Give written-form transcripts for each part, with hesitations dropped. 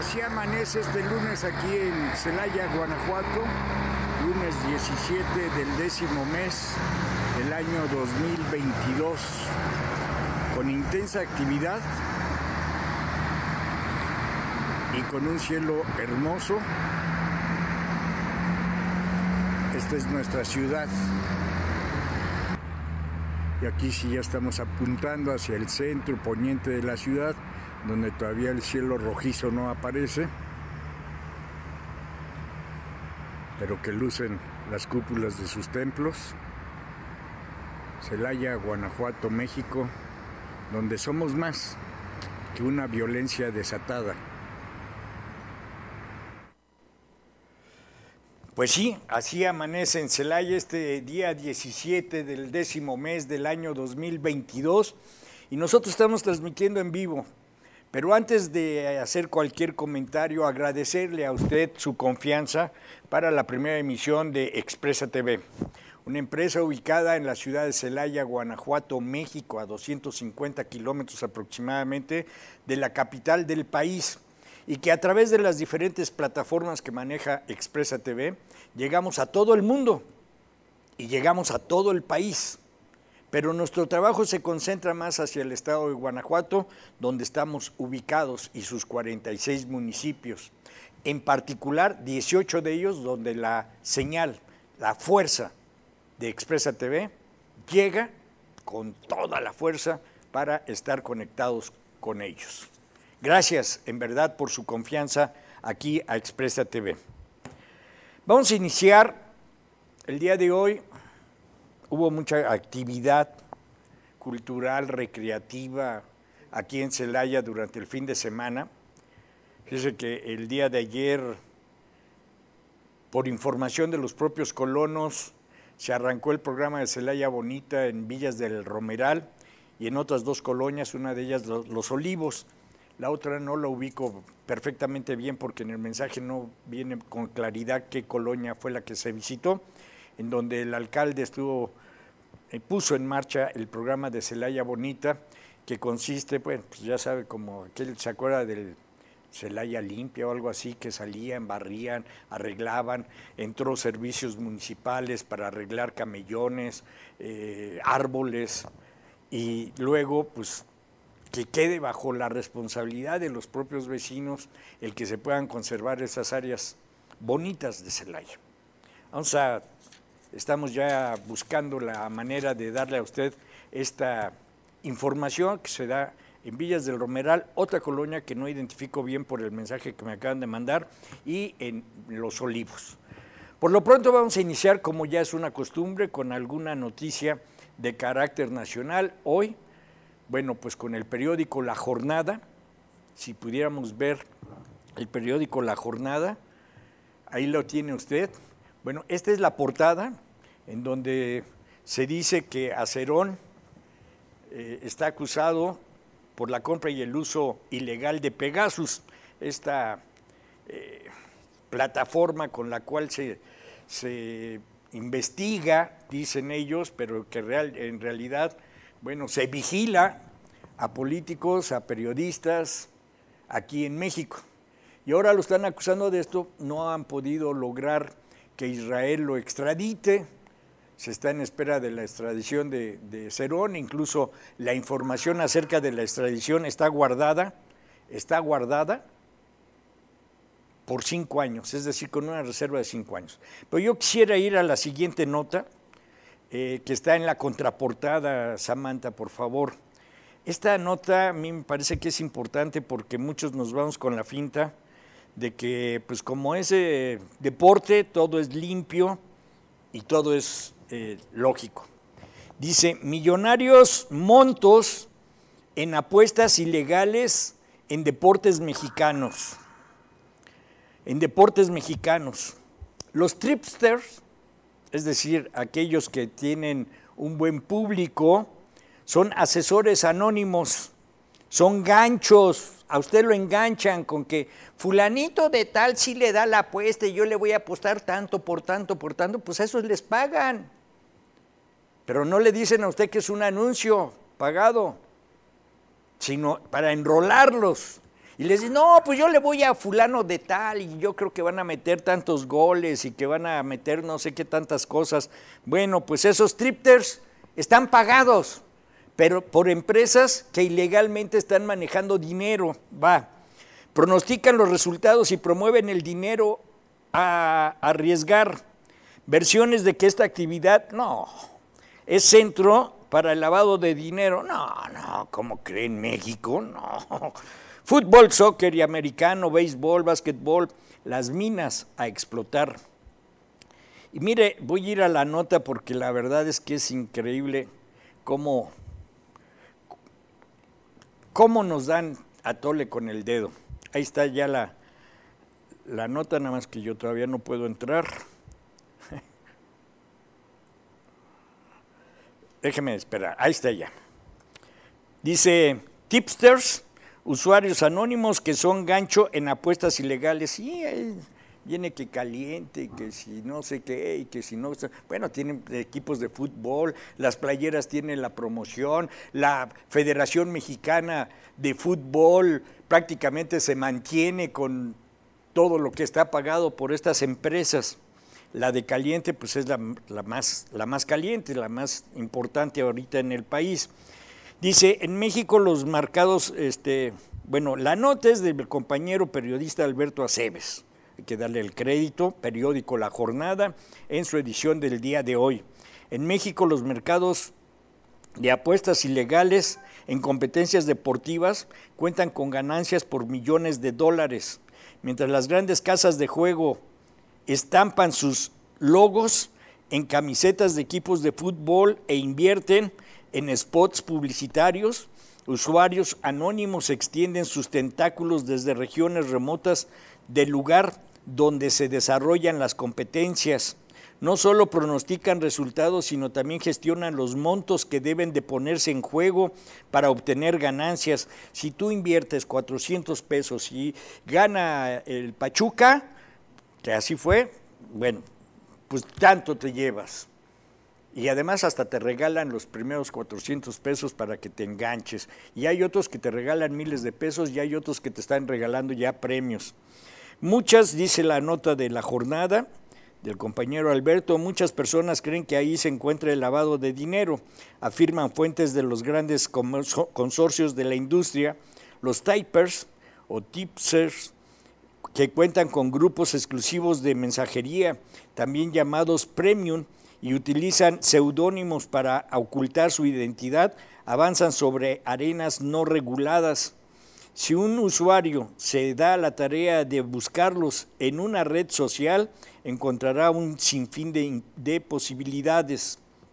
Así amanece este lunes aquí en Celaya, Guanajuato, lunes 17 del 10º mes del año 2022, con intensa actividad y con un cielo hermoso. Esta es nuestra ciudad. Y aquí sí ya estamos apuntando hacia el centro poniente de la ciudad, donde todavía el cielo rojizo no aparece, pero que lucen las cúpulas de sus templos. Celaya, Guanajuato, México, donde somos más que una violencia desatada. Pues sí, así amanece en Celaya este día 17 del 10º mes del año 2022 y nosotros estamos transmitiendo en vivo. Pero antes de hacer cualquier comentario, agradecerle a usted su confianza para la primera emisión de Expresa TV, una empresa ubicada en la ciudad de Celaya, Guanajuato, México, a 250 kilómetros aproximadamente de la capital del país, y que a través de las diferentes plataformas que maneja Expresa TV, llegamos a todo el mundo y llegamos a todo el país. Pero nuestro trabajo se concentra más hacia el estado de Guanajuato, donde estamos ubicados, y sus 46 municipios. En particular, 18 de ellos donde la señal, la fuerza de Expresa TV llega con toda la fuerza para estar conectados con ellos. Gracias, en verdad, por su confianza aquí a Expresa TV. Vamos a iniciar el día de hoy. Hubo mucha actividad cultural, recreativa aquí en Celaya durante el fin de semana. Fíjense que el día de ayer, por información de los propios colonos, se arrancó el programa de Celaya Bonita en Villas del Romeral y en otras dos colonias, una de ellas Los Olivos. La otra no la ubico perfectamente bien porque en el mensaje no viene con claridad qué colonia fue la que se visitó, en donde el alcalde puso en marcha el programa de Celaya Bonita, que consiste, pues ya sabe, como aquel, ¿se acuerda del Celaya Limpia o algo así? Que salían, barrían, arreglaban, entró servicios municipales para arreglar camellones, árboles, y luego, pues, que quede bajo la responsabilidad de los propios vecinos el que se puedan conservar esas áreas bonitas de Celaya. Estamos ya buscando la manera de darle a usted esta información que se da en Villas del Romeral, otra colonia que no identifico bien por el mensaje que me acaban de mandar, y en Los Olivos. Por lo pronto vamos a iniciar, como ya es una costumbre, con alguna noticia de carácter nacional. Hoy, bueno, pues con el periódico La Jornada, si pudiéramos ver el periódico La Jornada, ahí lo tiene usted. Bueno, esta es la portada en donde se dice que Acerón está acusado por la compra y el uso ilegal de Pegasus, esta plataforma con la cual se investiga, dicen ellos, pero que en realidad, bueno, se vigila a políticos, a periodistas aquí en México. Y ahora lo están acusando de esto, no han podido lograr que Israel lo extradite, se está en espera de la extradición de Cerón, incluso la información acerca de la extradición está guardada por 5 años, es decir, con una reserva de 5 años. Pero yo quisiera ir a la siguiente nota, que está en la contraportada. Samantha, por favor. Esta nota a mí me parece que es importante porque muchos nos vamos con la finta de que, pues como es deporte, todo es limpio y todo es lógico. Dice, millonarios montos en apuestas ilegales en deportes mexicanos. En deportes mexicanos. Los tripsters, es decir, aquellos que tienen un buen público, son asesores anónimos, son ganchos. A usted lo enganchan con que fulanito de tal sí le da la apuesta y yo le voy a apostar tanto, por tanto, pues a esos les pagan. Pero no le dicen a usted que es un anuncio pagado, sino para enrolarlos. Y les dicen, no, pues yo le voy a fulano de tal y yo creo que van a meter tantos goles y que van a meter no sé qué tantas cosas. Bueno, pues esos striptease están pagados, pero por empresas que ilegalmente están manejando dinero, pronostican los resultados y promueven el dinero a arriesgar. Versiones de que esta actividad, no, es centro para el lavado de dinero. No, ¿cómo creen México? No. Fútbol, soccer y americano, béisbol, básquetbol, las minas a explotar. Y mire, voy a ir a la nota porque la verdad es que es increíble cómo nos dan a tole con el dedo. Ahí está ya la nota, nada más que yo todavía no puedo entrar. Déjeme esperar, ahí está ya. Dice, tipsters, usuarios anónimos que son gancho en apuestas ilegales. Sí, ahí viene que caliente, que si no sé qué, y que si no... Bueno, tienen equipos de fútbol, las playeras tienen la promoción, la Federación Mexicana de Fútbol prácticamente se mantiene con todo lo que está pagado por estas empresas. La de caliente, pues es la más caliente, la más importante ahorita en el país. Dice, en México los mercados, la nota es del compañero periodista Alberto Aceves, hay que darle el crédito, periódico La Jornada, en su edición del día de hoy. En México los mercados de apuestas ilegales en competencias deportivas cuentan con ganancias por millones de dólares, mientras las grandes casas de juego estampan sus logos en camisetas de equipos de fútbol e invierten en spots publicitarios. Usuarios anónimos extienden sus tentáculos desde regiones remotas del lugar donde se desarrollan las competencias. No solo pronostican resultados, sino también gestionan los montos que deben de ponerse en juego para obtener ganancias. Si tú inviertes 400 pesos y gana el Pachuca, que así fue, bueno, pues tanto te llevas. Y además hasta te regalan los primeros 400 pesos para que te enganches. Y hay otros que te regalan miles de pesos y hay otros que te están regalando ya premios. Muchas, dice la nota de La Jornada, del compañero Alberto, muchas personas creen que ahí se encuentra el lavado de dinero, afirman fuentes de los grandes consorcios de la industria, los tipers o tipsters, que cuentan con grupos exclusivos de mensajería, también llamados premium, y utilizan seudónimos para ocultar su identidad, avanzan sobre arenas no reguladas. Si un usuario se da la tarea de buscarlos en una red social, encontrará un sinfín de posibilidades.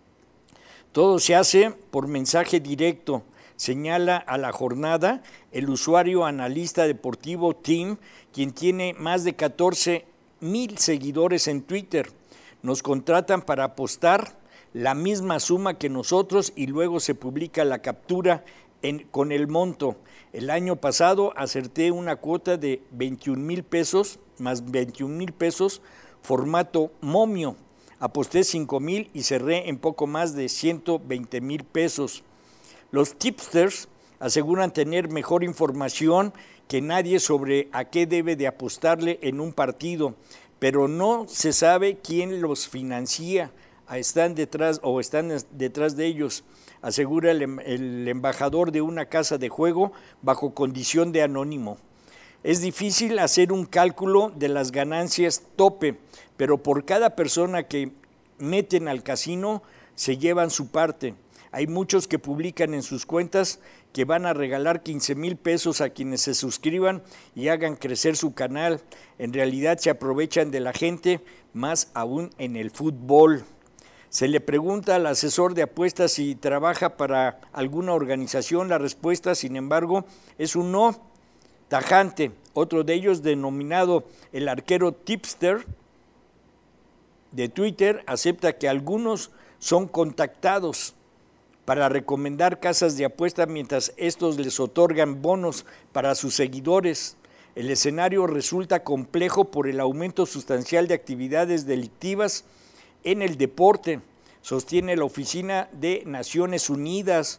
Todo se hace por mensaje directo, señala a La Jornada el usuario analista deportivo Tim, quien tiene más de 14,000 seguidores en Twitter. Nos contratan para apostar la misma suma que nosotros y luego se publica la captura con el monto. El año pasado acerté una cuota de 21,000 pesos, más 21,000 pesos, formato momio. Aposté 5,000 y cerré en poco más de 120,000 pesos. Los tipsters aseguran tener mejor información que nadie sobre a qué debe de apostarle en un partido, pero no se sabe quién los financia, están detrás de ellos, asegura el embajador de una casa de juego bajo condición de anónimo. Es difícil hacer un cálculo de las ganancias tope, pero por cada persona que meten al casino se llevan su parte. Hay muchos que publican en sus cuentas que van a regalar 15,000 pesos a quienes se suscriban y hagan crecer su canal. En realidad se aprovechan de la gente, más aún en el fútbol. Se le pregunta al asesor de apuestas si trabaja para alguna organización. La respuesta, sin embargo, es un no tajante. Otro de ellos, denominado el arquero tipster de Twitter, acepta que algunos son contactados para recomendar casas de apuesta mientras estos les otorgan bonos para sus seguidores. El escenario resulta complejo por el aumento sustancial de actividades delictivas en el deporte, sostiene la Oficina de Naciones Unidas,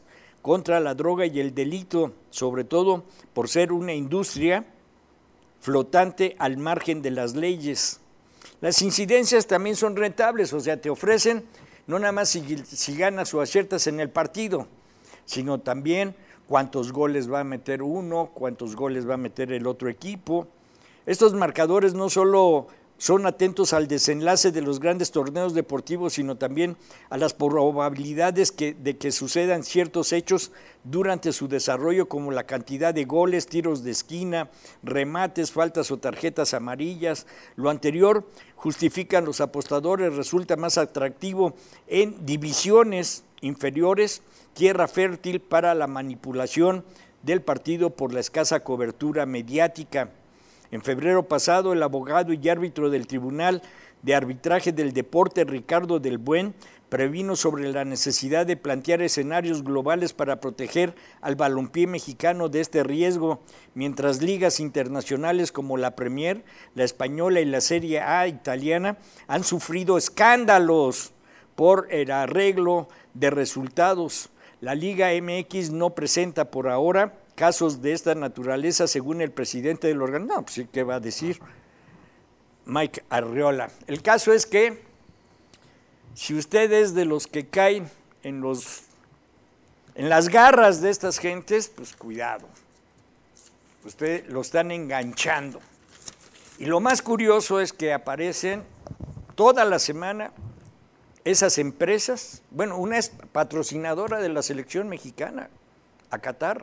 contra la droga y el delito, sobre todo por ser una industria flotante al margen de las leyes. Las incidencias también son rentables, o sea, te ofrecen no nada más si ganas o aciertas en el partido, sino también cuántos goles va a meter uno, cuántos goles va a meter el otro equipo. Estos marcadores no solo son atentos al desenlace de los grandes torneos deportivos, sino también a las probabilidades de que sucedan ciertos hechos durante su desarrollo, como la cantidad de goles, tiros de esquina, remates, faltas o tarjetas amarillas. Lo anterior justifican los apostadores, resulta más atractivo en divisiones inferiores, tierra fértil para la manipulación del partido por la escasa cobertura mediática. En febrero pasado, el abogado y árbitro del Tribunal de Arbitraje del Deporte, Ricardo del Buen, previno sobre la necesidad de plantear escenarios globales para proteger al balompié mexicano de este riesgo, mientras ligas internacionales como la Premier, la Española y la Serie A italiana han sufrido escándalos por el arreglo de resultados. La Liga MX no presenta por ahora casos de esta naturaleza, según el presidente del organismo. No, pues sí, ¿qué va a decir Mike Arriola? El caso es que si usted es de los que caen en las garras de estas gentes, pues cuidado, usted lo están enganchando. Y lo más curioso es que aparecen toda la semana esas empresas. Bueno, una es patrocinadora de la selección mexicana a Qatar.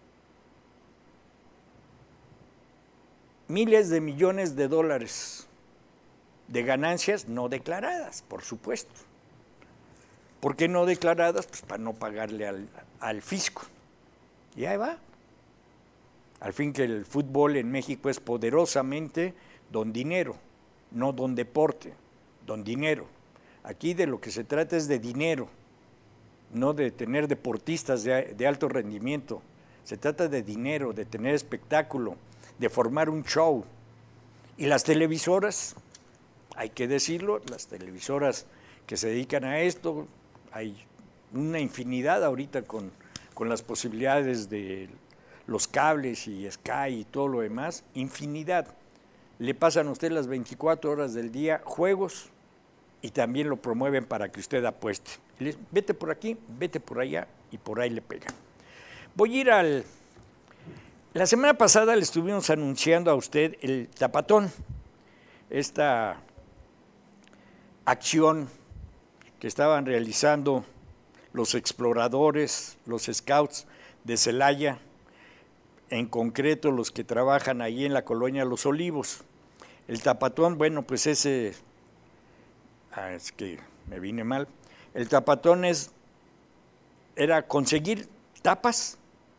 Miles de millones de dólares de ganancias no declaradas, por supuesto. ¿Por qué no declaradas? Pues para no pagarle al fisco. Y ahí va. Al fin que el fútbol en México es poderosamente don dinero, no don deporte, don dinero. Aquí de lo que se trata es de dinero, no de tener deportistas de alto rendimiento. Se trata de dinero, de tener espectáculo, de formar un show. Y las televisoras, hay que decirlo, las televisoras que se dedican a esto, hay una infinidad ahorita con las posibilidades de los cables y Sky y todo lo demás, infinidad. Le pasan a usted las 24 horas del día juegos y también lo promueven para que usted apueste. Vete por aquí, vete por allá y por ahí le pegan. Voy a ir La semana pasada le estuvimos anunciando a usted el Tapatón, esta acción que estaban realizando los exploradores, los scouts de Celaya, en concreto los que trabajan ahí en la colonia Los Olivos. El Tapatón, bueno, pues es que me vine mal. El Tapatón era conseguir tapas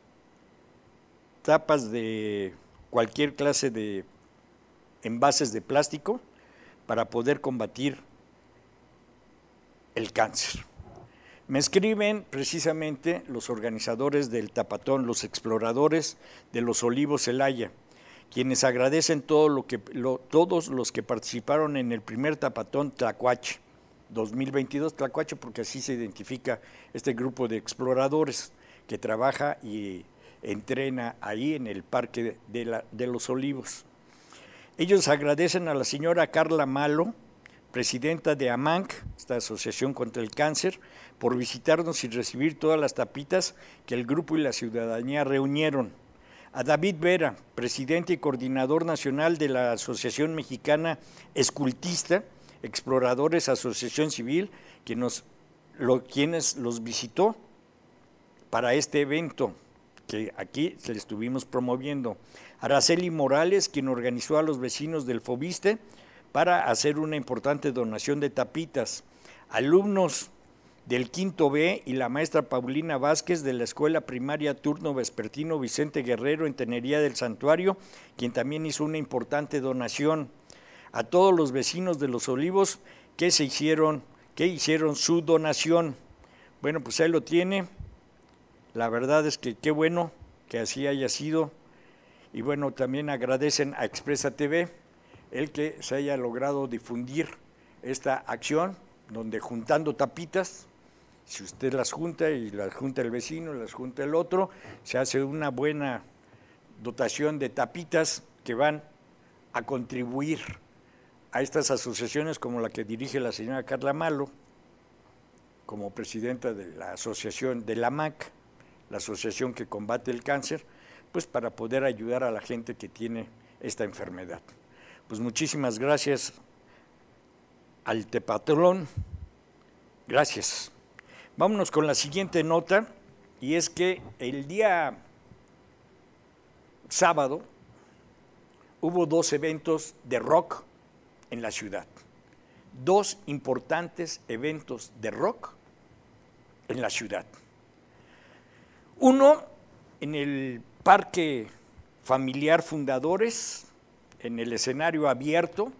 de cualquier clase de envases de plástico para poder combatir el cáncer. Me escriben precisamente los organizadores del Tapatón, los exploradores de Los Olivos Celaya, quienes agradecen todos los que participaron en el primer Tapatón Tlacuache 2022, Tlacuache porque así se identifica este grupo de exploradores que trabaja y entrena ahí en el Parque de Los Olivos. Ellos agradecen a la señora Carla Malo, presidenta de AMANC, esta Asociación contra el Cáncer, por visitarnos y recibir todas las tapitas que el grupo y la ciudadanía reunieron. A David Vera, presidente y coordinador nacional de la Asociación Mexicana Escultista, Exploradores Asociación Civil, quienes los visitó para este evento que aquí le estuvimos promoviendo. Araceli Morales, quien organizó a los vecinos del Fobiste para hacer una importante donación de tapitas. Alumnos del Quinto B y la maestra Paulina Vázquez de la Escuela Primaria Turno Vespertino Vicente Guerrero en Tenería del Santuario, quien también hizo una importante donación. A todos los vecinos de Los Olivos que hicieron su donación. Bueno, pues ahí lo tiene. La verdad es que qué bueno que así haya sido. Y bueno, también agradecen a Expresa TV el que se haya logrado difundir esta acción, donde juntando tapitas Si usted las junta y las junta el vecino, las junta el otro, se hace una buena dotación de tapitas que van a contribuir a estas asociaciones como la que dirige la señora Carla Malo, como presidenta de la asociación de la AMAC, la asociación que combate el cáncer, pues para poder ayudar a la gente que tiene esta enfermedad. Pues muchísimas gracias al Tepatlón, gracias. Vámonos con la siguiente nota, y es que el día sábado hubo 2 eventos de rock en la ciudad. 2 importantes eventos de rock en la ciudad. Uno en el Parque Familiar Fundadores, en el escenario abierto,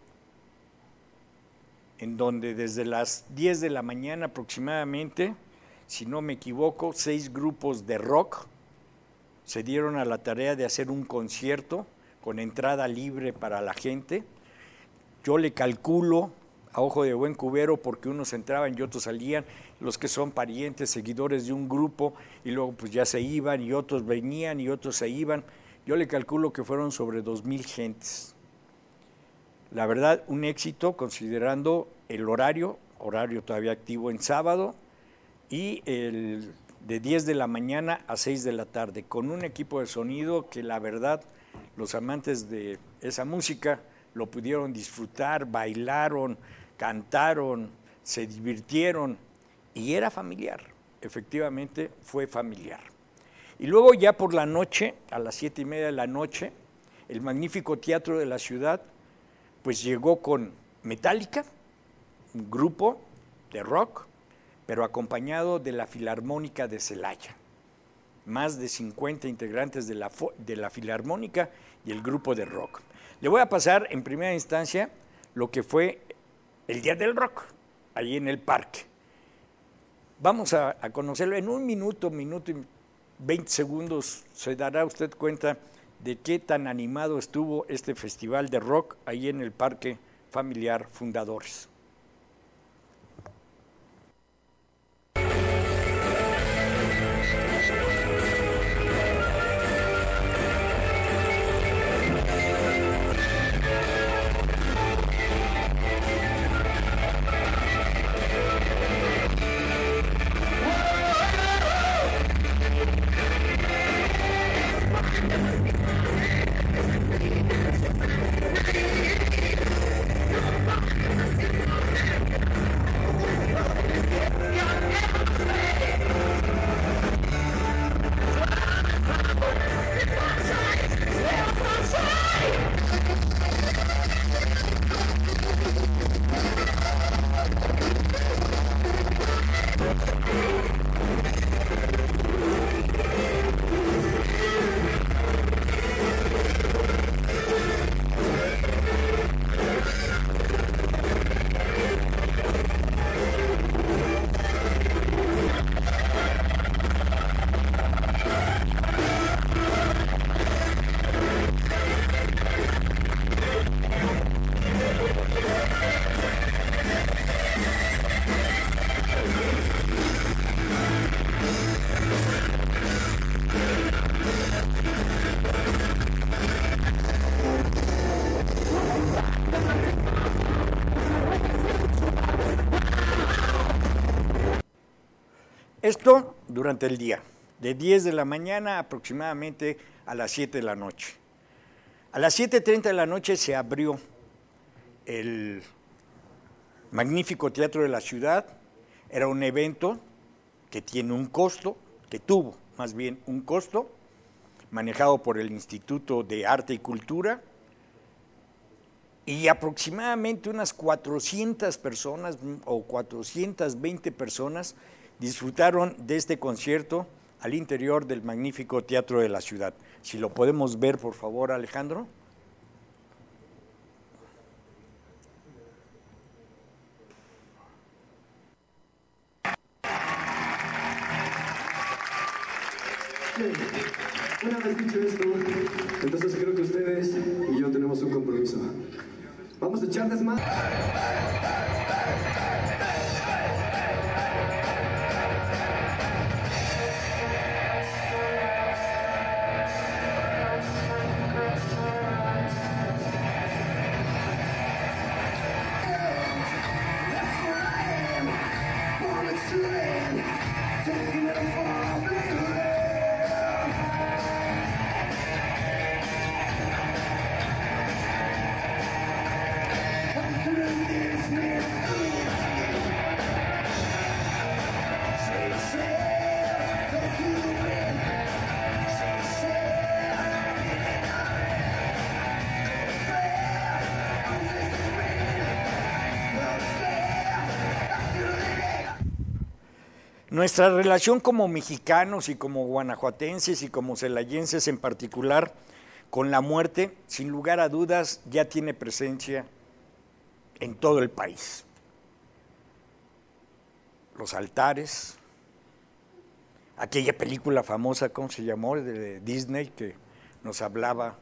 en donde desde las 10 de la mañana aproximadamente, si no me equivoco, 6 grupos de rock se dieron a la tarea de hacer un concierto con entrada libre para la gente. Yo le calculo a ojo de buen cubero, porque unos entraban y otros salían, los que son parientes, seguidores de un grupo, y luego pues ya se iban, y otros venían y otros se iban. Yo le calculo que fueron sobre 2,000 gentes. La verdad, un éxito considerando el horario todavía activo en sábado, y el de 10 de la mañana a 6 de la tarde, con un equipo de sonido que la verdad, los amantes de esa música lo pudieron disfrutar, bailaron, cantaron, se divirtieron, y era familiar, efectivamente fue familiar. Y luego ya por la noche, a las 7:30 de la noche, el magnífico Teatro de la Ciudad pues llegó con Metallica, un grupo de rock, pero acompañado de la Filarmónica de Celaya. Más de 50 integrantes de la Filarmónica y el grupo de rock. Le voy a pasar en primera instancia lo que fue el Día del Rock, ahí en el parque. Vamos a conocerlo en un minuto y 20 segundos, se dará usted cuenta de qué tan animado estuvo este festival de rock ahí en el Parque Familiar Fundadores. Esto durante el día, de 10 de la mañana aproximadamente a las 7 de la noche. A las 7:30 de la noche se abrió el magnífico Teatro de la Ciudad. Era un evento que tiene un costo, que tuvo más bien un costo, manejado por el Instituto de Arte y Cultura, y aproximadamente unas 400 personas o 420 personas disfrutaron de este concierto al interior del magnífico Teatro de la Ciudad. Si lo podemos ver, por favor, Alejandro. Una vez dicho esto, entonces creo que ustedes y yo tenemos un compromiso. Vamos a echarles más. Nuestra relación como mexicanos y como guanajuatenses y como celayenses en particular con la muerte, sin lugar a dudas, ya tiene presencia en todo el país. Los altares, aquella película famosa, ¿cómo se llamó?, de Disney, que nos hablaba,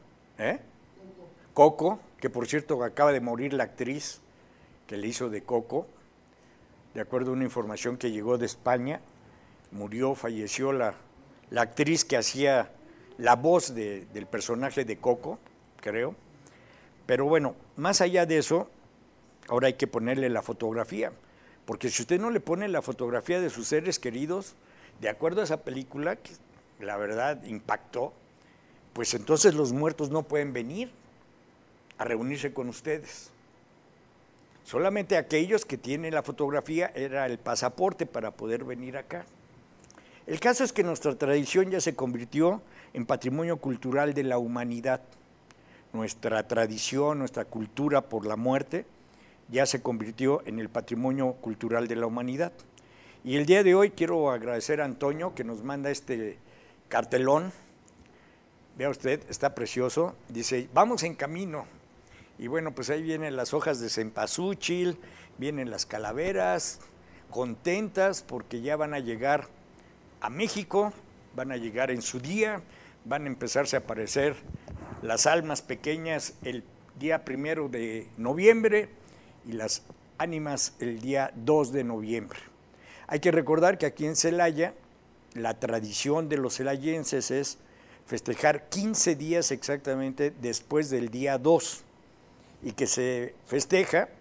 Coco, que por cierto acaba de morir la actriz que le hizo de Coco, de acuerdo a una información que llegó de España, falleció la actriz que hacía la voz del personaje de Coco, creo. Pero bueno, más allá de eso, ahora hay que ponerle la fotografía, porque si usted no le pone la fotografía de sus seres queridos, de acuerdo a esa película, que la verdad impactó, pues entonces los muertos no pueden venir a reunirse con ustedes. Solamente aquellos que tienen la fotografía era el pasaporte para poder venir acá. El caso es que nuestra tradición ya se convirtió en patrimonio cultural de la humanidad. Nuestra tradición, nuestra cultura por la muerte, ya se convirtió en el patrimonio cultural de la humanidad. Y el día de hoy quiero agradecer a Antonio que nos manda este cartelón. Vea usted, está precioso. Dice, vamos en camino. Y bueno, pues ahí vienen las hojas de cempasúchil, vienen las calaveras, contentas porque ya van a llegar a México, van a llegar en su día, van a empezarse a aparecer las almas pequeñas el día 1 de noviembre y las ánimas el día 2 de noviembre. Hay que recordar que aquí en Celaya, la tradición de los celayenses es festejar 15 días exactamente después del día 2, y que se festeja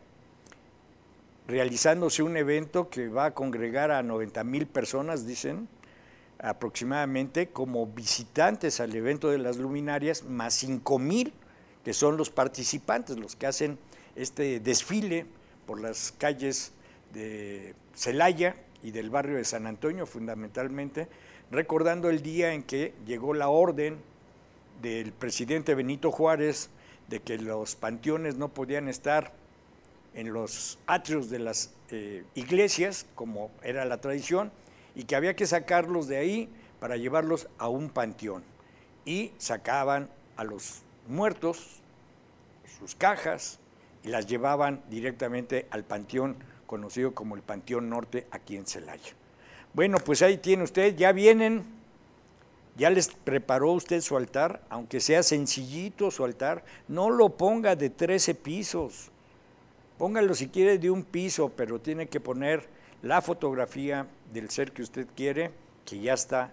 realizándose un evento que va a congregar a 90,000 personas, dicen, aproximadamente, como visitantes al evento de las luminarias, más 5,000 que son los participantes, los que hacen este desfile por las calles de Celaya y del barrio de San Antonio, fundamentalmente, recordando el día en que llegó la orden del presidente Benito Juárez de que los panteones no podían estar en los atrios de las iglesias, como era la tradición, y que había que sacarlos de ahí para llevarlos a un panteón. Y sacaban a los muertos, sus cajas, y las llevaban directamente al panteón conocido como el Panteón Norte, aquí en Celaya. Bueno, pues ahí tiene usted, ya vienen. ¿Ya les preparó usted su altar? Aunque sea sencillito su altar, no lo ponga de 13 pisos. Póngalo si quiere de un piso, pero tiene que poner la fotografía del ser que usted quiere, que ya está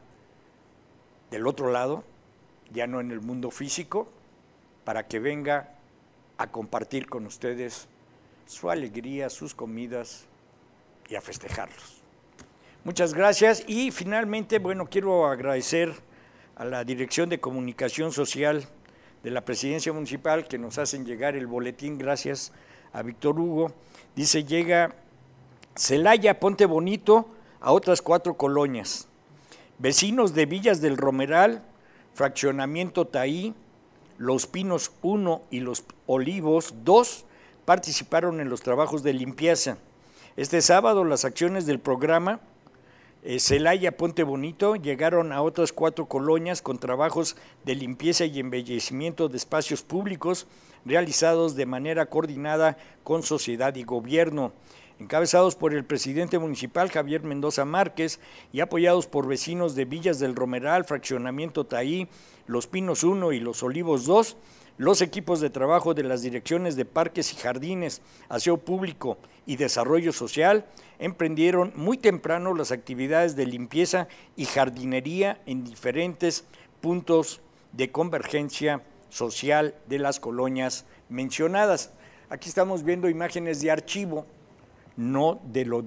del otro lado, ya no en el mundo físico, para que venga a compartir con ustedes su alegría, sus comidas y a festejarlos. Muchas gracias y finalmente, bueno, quiero agradecer a la Dirección de Comunicación Social de la Presidencia Municipal que nos hacen llegar el boletín, gracias a Víctor Hugo. Dice, llega Celaya, Ponte Bonito, a otras 4 colonias. Vecinos de Villas del Romeral, Fraccionamiento Taí, Los Pinos 1 y Los Olivos 2 participaron en los trabajos de limpieza. Este sábado las acciones del programa Celaya Ponte Bonito llegaron a otras 4 colonias con trabajos de limpieza y embellecimiento de espacios públicos realizados de manera coordinada con sociedad y gobierno, encabezados por el presidente municipal Javier Mendoza Márquez y apoyados por vecinos de Villas del Romeral, Fraccionamiento Taí, Los Pinos 1 y Los Olivos 2, los equipos de trabajo de las direcciones de Parques y Jardines, Aseo Público y Desarrollo Social emprendieron muy temprano las actividades de limpieza y jardinería en diferentes puntos de convergencia social de las colonias mencionadas. Aquí estamos viendo imágenes de archivo, no de lo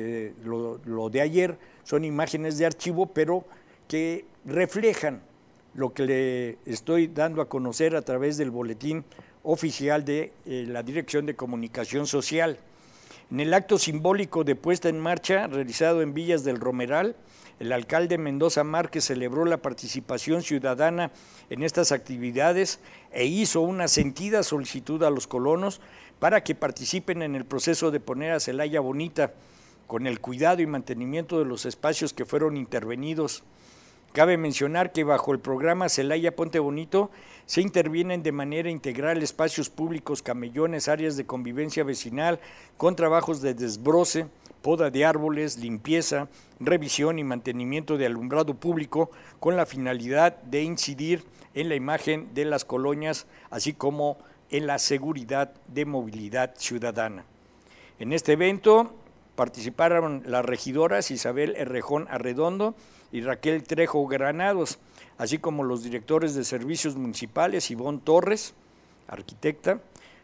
de ayer, son imágenes de archivo, pero que reflejan lo que le estoy dando a conocer a través del boletín oficial de la Dirección de Comunicación Social. En el acto simbólico de puesta en marcha realizado en Villas del Romeral, el alcalde Mendoza Márquez celebró la participación ciudadana en estas actividades e hizo una sentida solicitud a los colonos para que participen en el proceso de poner a Celaya bonita, con el cuidado y mantenimiento de los espacios que fueron intervenidos. Cabe mencionar que bajo el programa Celaya Ponte Bonito se intervienen de manera integral espacios públicos, camellones, áreas de convivencia vecinal, con trabajos de desbroce, poda de árboles, limpieza, revisión y mantenimiento de alumbrado público con la finalidad de incidir en la imagen de las colonias, así como en la seguridad de movilidad ciudadana. En este evento participaron las regidoras Isabel Errejón Arredondo y Raquel Trejo Granados, así como los directores de servicios municipales, Ivonne Torres, arquitecta,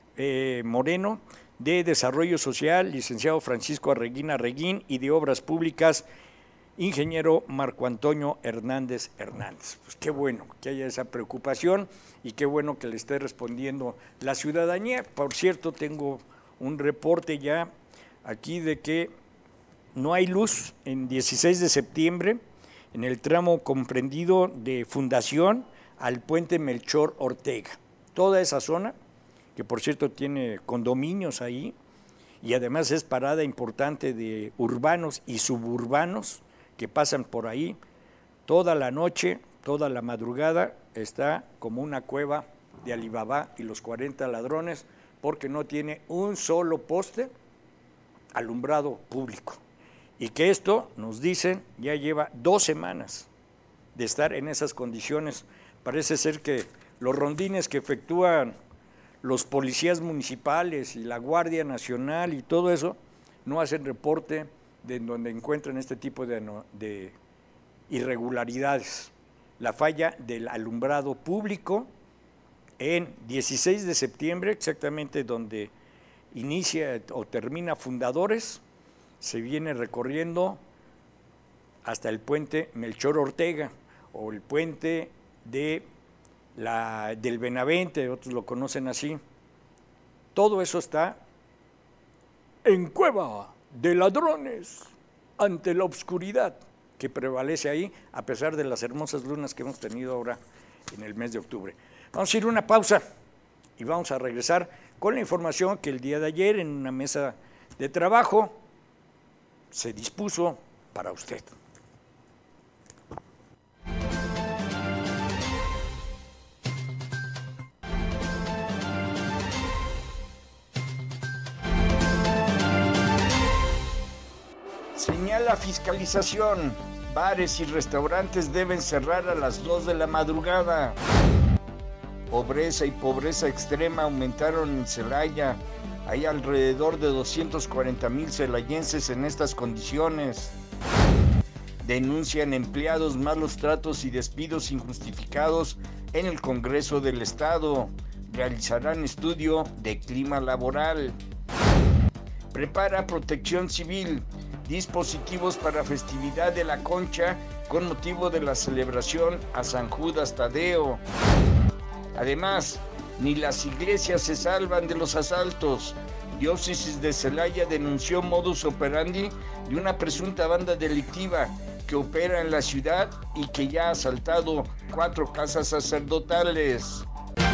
Moreno, de Desarrollo Social, licenciado Francisco Arreguín Arreguín, y de Obras Públicas, ingeniero Marco Antonio Hernández Hernández. Pues qué bueno que haya esa preocupación y qué bueno que le esté respondiendo la ciudadanía. Por cierto, tengo un reporte ya aquí de que no hay luz en 16 de septiembre en el tramo comprendido de Fundación al puente Melchor Ortega. Toda esa zona, que por cierto tiene condominios ahí, y además es parada importante de urbanos y suburbanos que pasan por ahí, toda la noche, toda la madrugada, está como una cueva de Alibaba y los 40 ladrones, porque no tiene un solo poste alumbrado público. Y que esto, nos dicen, ya lleva 2 semanas de estar en esas condiciones. Parece ser que los rondines que efectúan los policías municipales y la Guardia Nacional y todo eso, no hacen reporte de donde encuentran este tipo de irregularidades. La falla del alumbrado público en 16 de septiembre, exactamente donde inicia o termina Fundadores, se viene recorriendo hasta el puente Melchor Ortega o el puente del Benavente, otros lo conocen así. Todo eso está en cueva de ladrones ante la oscuridad que prevalece ahí, a pesar de las hermosas lunas que hemos tenido ahora en el mes de octubre. Vamos a ir a una pausa y vamos a regresar con la información que el día de ayer en una mesa de trabajo se dispuso para usted. Señala fiscalización, bares y restaurantes deben cerrar a las 2 de la madrugada. Pobreza y pobreza extrema aumentaron en Celaya. Hay alrededor de 240,000 celayenses en estas condiciones. Denuncian empleados malos tratos y despidos injustificados en el Congreso del Estado. Realizarán estudio de clima laboral. Prepara Protección Civil dispositivos para festividad de la Concha con motivo de la celebración a San Judas Tadeo. Además, ni las iglesias se salvan de los asaltos. Diócesis de Celaya denunció modus operandi de una presunta banda delictiva que opera en la ciudad y que ya ha asaltado 4 casas sacerdotales.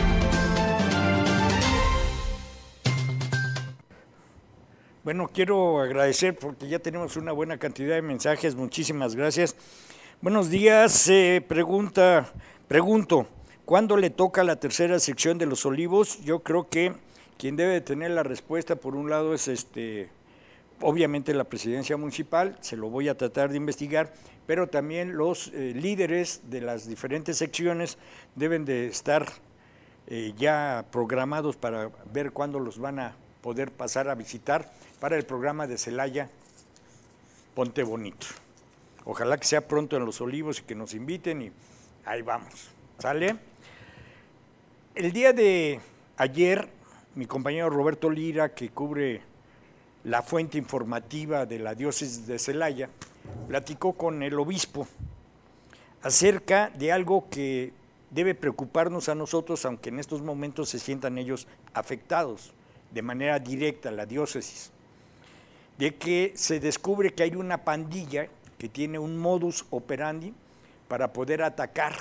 Bueno, quiero agradecer porque ya tenemos una buena cantidad de mensajes. Muchísimas gracias. Buenos días. Pregunto, ¿cuándo le toca la tercera sección de Los Olivos? Yo creo que quien debe tener la respuesta, por un lado, es obviamente la presidencia municipal, se lo voy a tratar de investigar, pero también los líderes de las diferentes secciones deben de estar ya programados para ver cuándo los van a poder pasar a visitar para el programa de Celaya Ponte Bonito. Ojalá que sea pronto en Los Olivos y que nos inviten y ahí vamos. ¿Sale? El día de ayer, mi compañero Roberto Lira, que cubre la fuente informativa de la diócesis de Celaya, platicó con el obispo acerca de algo que debe preocuparnos a nosotros, aunque en estos momentos se sientan ellos afectados de manera directa, la diócesis, de que se descubre que hay una pandilla que tiene un modus operandi para poder atacar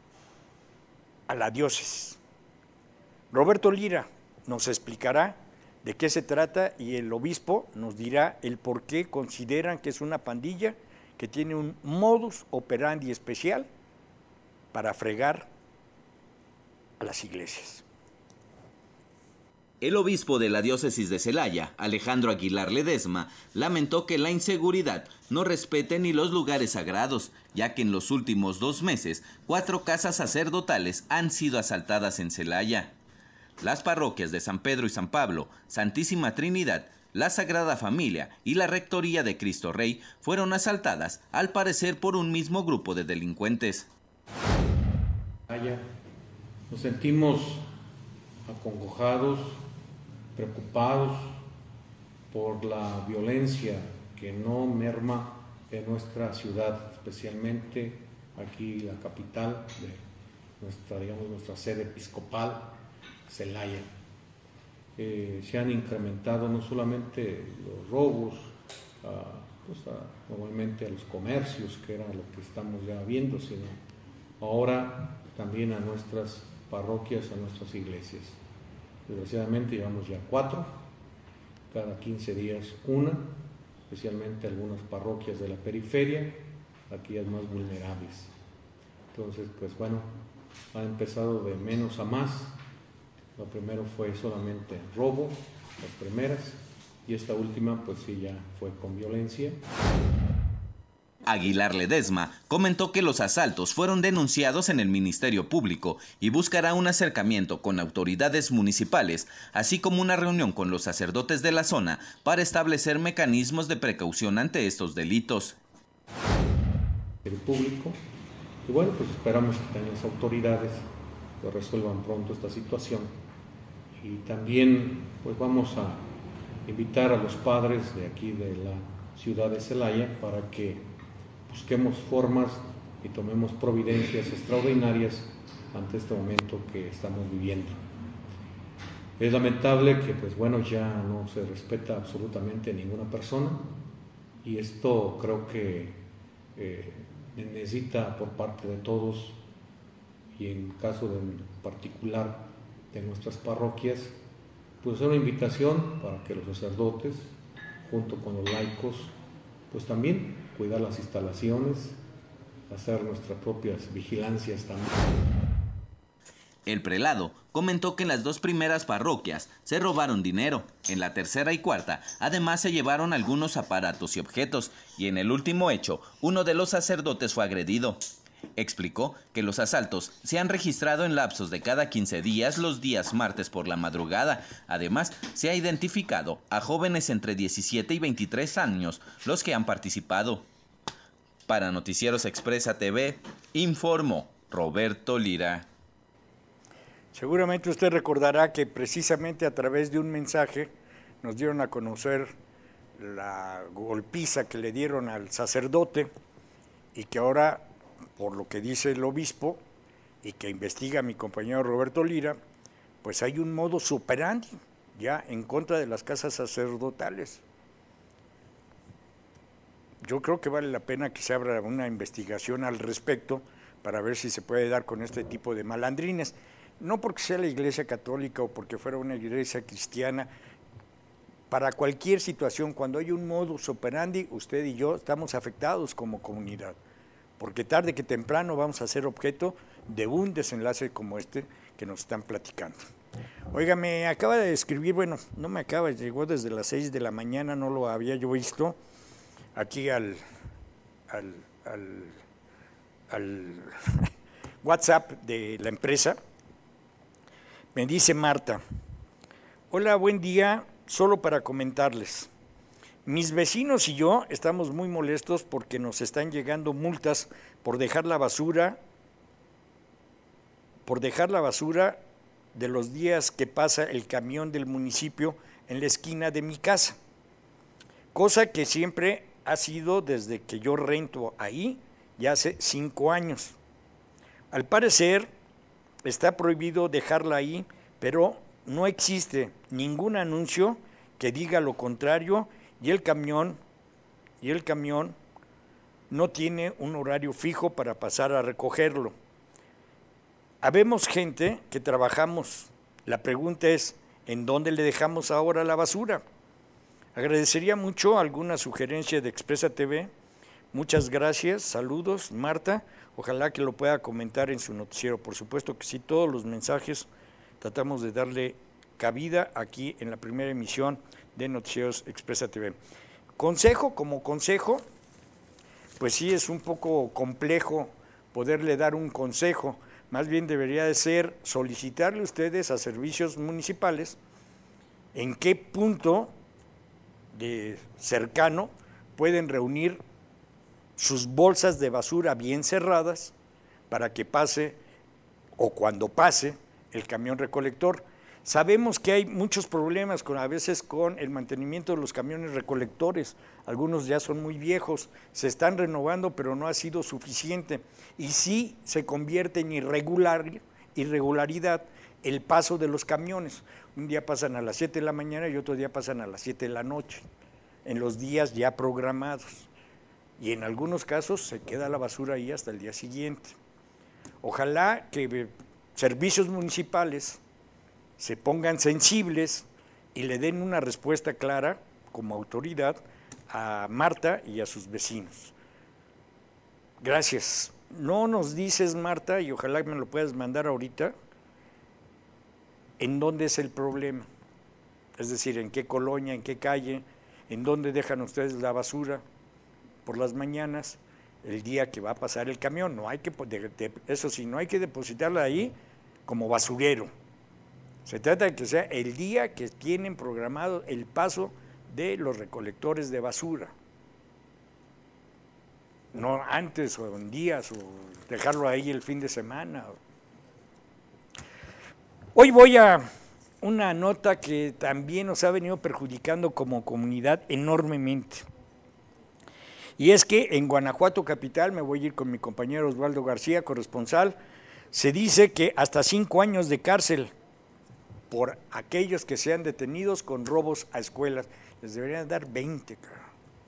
a la diócesis. Roberto Lira nos explicará de qué se trata y el obispo nos dirá el por qué consideran que es una pandilla que tiene un modus operandi especial para fregar a las iglesias. El obispo de la diócesis de Celaya, Alejandro Aguilar Ledesma, lamentó que la inseguridad no respete ni los lugares sagrados, ya que en los últimos 2 meses, 4 casas sacerdotales han sido asaltadas en Celaya. Las parroquias de San Pedro y San Pablo, Santísima Trinidad, la Sagrada Familia y la Rectoría de Cristo Rey fueron asaltadas, al parecer por un mismo grupo de delincuentes. Nos sentimos acongojados, preocupados por la violencia que no merma en nuestra ciudad, especialmente aquí la capital de nuestra sede episcopal, Celaya. Se han incrementado no solamente los robos, normalmente a los comercios, que era lo que estamos ya viendo, sino ahora también a nuestras parroquias, a nuestras iglesias. Desgraciadamente llevamos ya 4, cada 15 días una, especialmente algunas parroquias de la periferia, aquellas más vulnerables. Entonces, pues bueno, ha empezado de menos a más. Lo primero fue solamente robo, las primeras, y esta última pues sí ya fue con violencia. Aguilar Ledesma comentó que los asaltos fueron denunciados en el Ministerio Público y buscará un acercamiento con autoridades municipales, así como una reunión con los sacerdotes de la zona para establecer mecanismos de precaución ante estos delitos. El público, y bueno, pues esperamos que también las autoridades pues resuelvan pronto esta situación, y también pues vamos a invitar a los padres de aquí de la ciudad de Celaya para que busquemos formas y tomemos providencias extraordinarias ante este momento que estamos viviendo. Es lamentable que pues bueno, ya no se respeta absolutamente a ninguna persona, y esto creo que necesita por parte de todos, y en caso de particular de nuestras parroquias, pues hacer una invitación para que los sacerdotes, junto con los laicos, pues también cuidar las instalaciones, hacer nuestras propias vigilancias también. El prelado comentó que en las 2 primeras parroquias se robaron dinero, en la tercera y cuarta además se llevaron algunos aparatos y objetos, y en el último hecho, uno de los sacerdotes fue agredido. Explicó que los asaltos se han registrado en lapsos de cada 15 días los días martes por la madrugada. Además, se ha identificado a jóvenes entre 17 y 23 años los que han participado. Para Noticieros Expresa TV, informó Roberto Lira. Seguramente usted recordará que precisamente a través de un mensaje nos dieron a conocer la golpiza que le dieron al sacerdote, y que ahora, por lo que dice el obispo y que investiga mi compañero Roberto Lira, pues hay un modus operandi ya en contra de las casas sacerdotales. Yo creo que vale la pena que se abra una investigación al respecto para ver si se puede dar con este tipo de malandrines. No porque sea la Iglesia Católica o porque fuera una iglesia cristiana. Para cualquier situación, cuando hay un modus operandi, usted y yo estamos afectados como comunidad, porque tarde que temprano vamos a ser objeto de un desenlace como este que nos están platicando. Oiga, me acaba de escribir, bueno, no me acaba, llegó desde las 6 de la mañana, no lo había yo visto, aquí al WhatsApp de la empresa. Me dice Marta: hola, buen día, solo para comentarles. Mis vecinos y yo estamos muy molestos porque nos están llegando multas por dejar la basura de los días que pasa el camión del municipio en la esquina de mi casa, cosa que siempre ha sido desde que yo rento ahí, ya hace 5 años. Al parecer está prohibido dejarla ahí, pero no existe ningún anuncio que diga lo contrario, y el camión no tiene un horario fijo para pasar a recogerlo. Habemos gente que trabajamos. La pregunta es, ¿En dónde le dejamos ahora la basura? Agradecería mucho alguna sugerencia de Expresa TV. Muchas gracias, saludos, Marta. Ojalá que lo pueda comentar en su noticiero. Por supuesto que sí, todos los mensajes tratamos de darle cabida aquí en la primera emisión de Noticieros Expresa TV. Consejo como consejo, pues sí es un poco complejo poderle dar un consejo. Más bien debería de ser solicitarle a ustedes a servicios municipales en qué punto cercano pueden reunir sus bolsas de basura bien cerradas para que pase o cuando pase el camión recolector. Sabemos que hay muchos problemas a veces con el mantenimiento de los camiones recolectores. Algunos ya son muy viejos, se están renovando, pero no ha sido suficiente. Y sí se convierte en irregularidad el paso de los camiones. Un día pasan a las 7 de la mañana y otro día pasan a las 7 de la noche, en los días ya programados. Y en algunos casos se queda la basura ahí hasta el día siguiente. Ojalá que servicios municipales se pongan sensibles y le den una respuesta clara como autoridad a Marta y a sus vecinos. Gracias. No nos dices, Marta, y ojalá me lo puedas mandar ahorita, en dónde es el problema. Es decir, en qué colonia, en qué calle, en dónde dejan ustedes la basura por las mañanas, el día que va a pasar el camión. No hay que, eso sí, no hay que depositarla ahí como basurero. Se trata de que sea el día que tienen programado el paso de los recolectores de basura. No antes o en días, o dejarlo ahí el fin de semana. Hoy voy a una nota que también nos ha venido perjudicando como comunidad enormemente. Y es que en Guanajuato capital, me voy a ir con mi compañero Osvaldo García, corresponsal, se dice que hasta 5 años de cárcel por aquellos que sean detenidos con robos a escuelas. Les deberían dar 20, cara.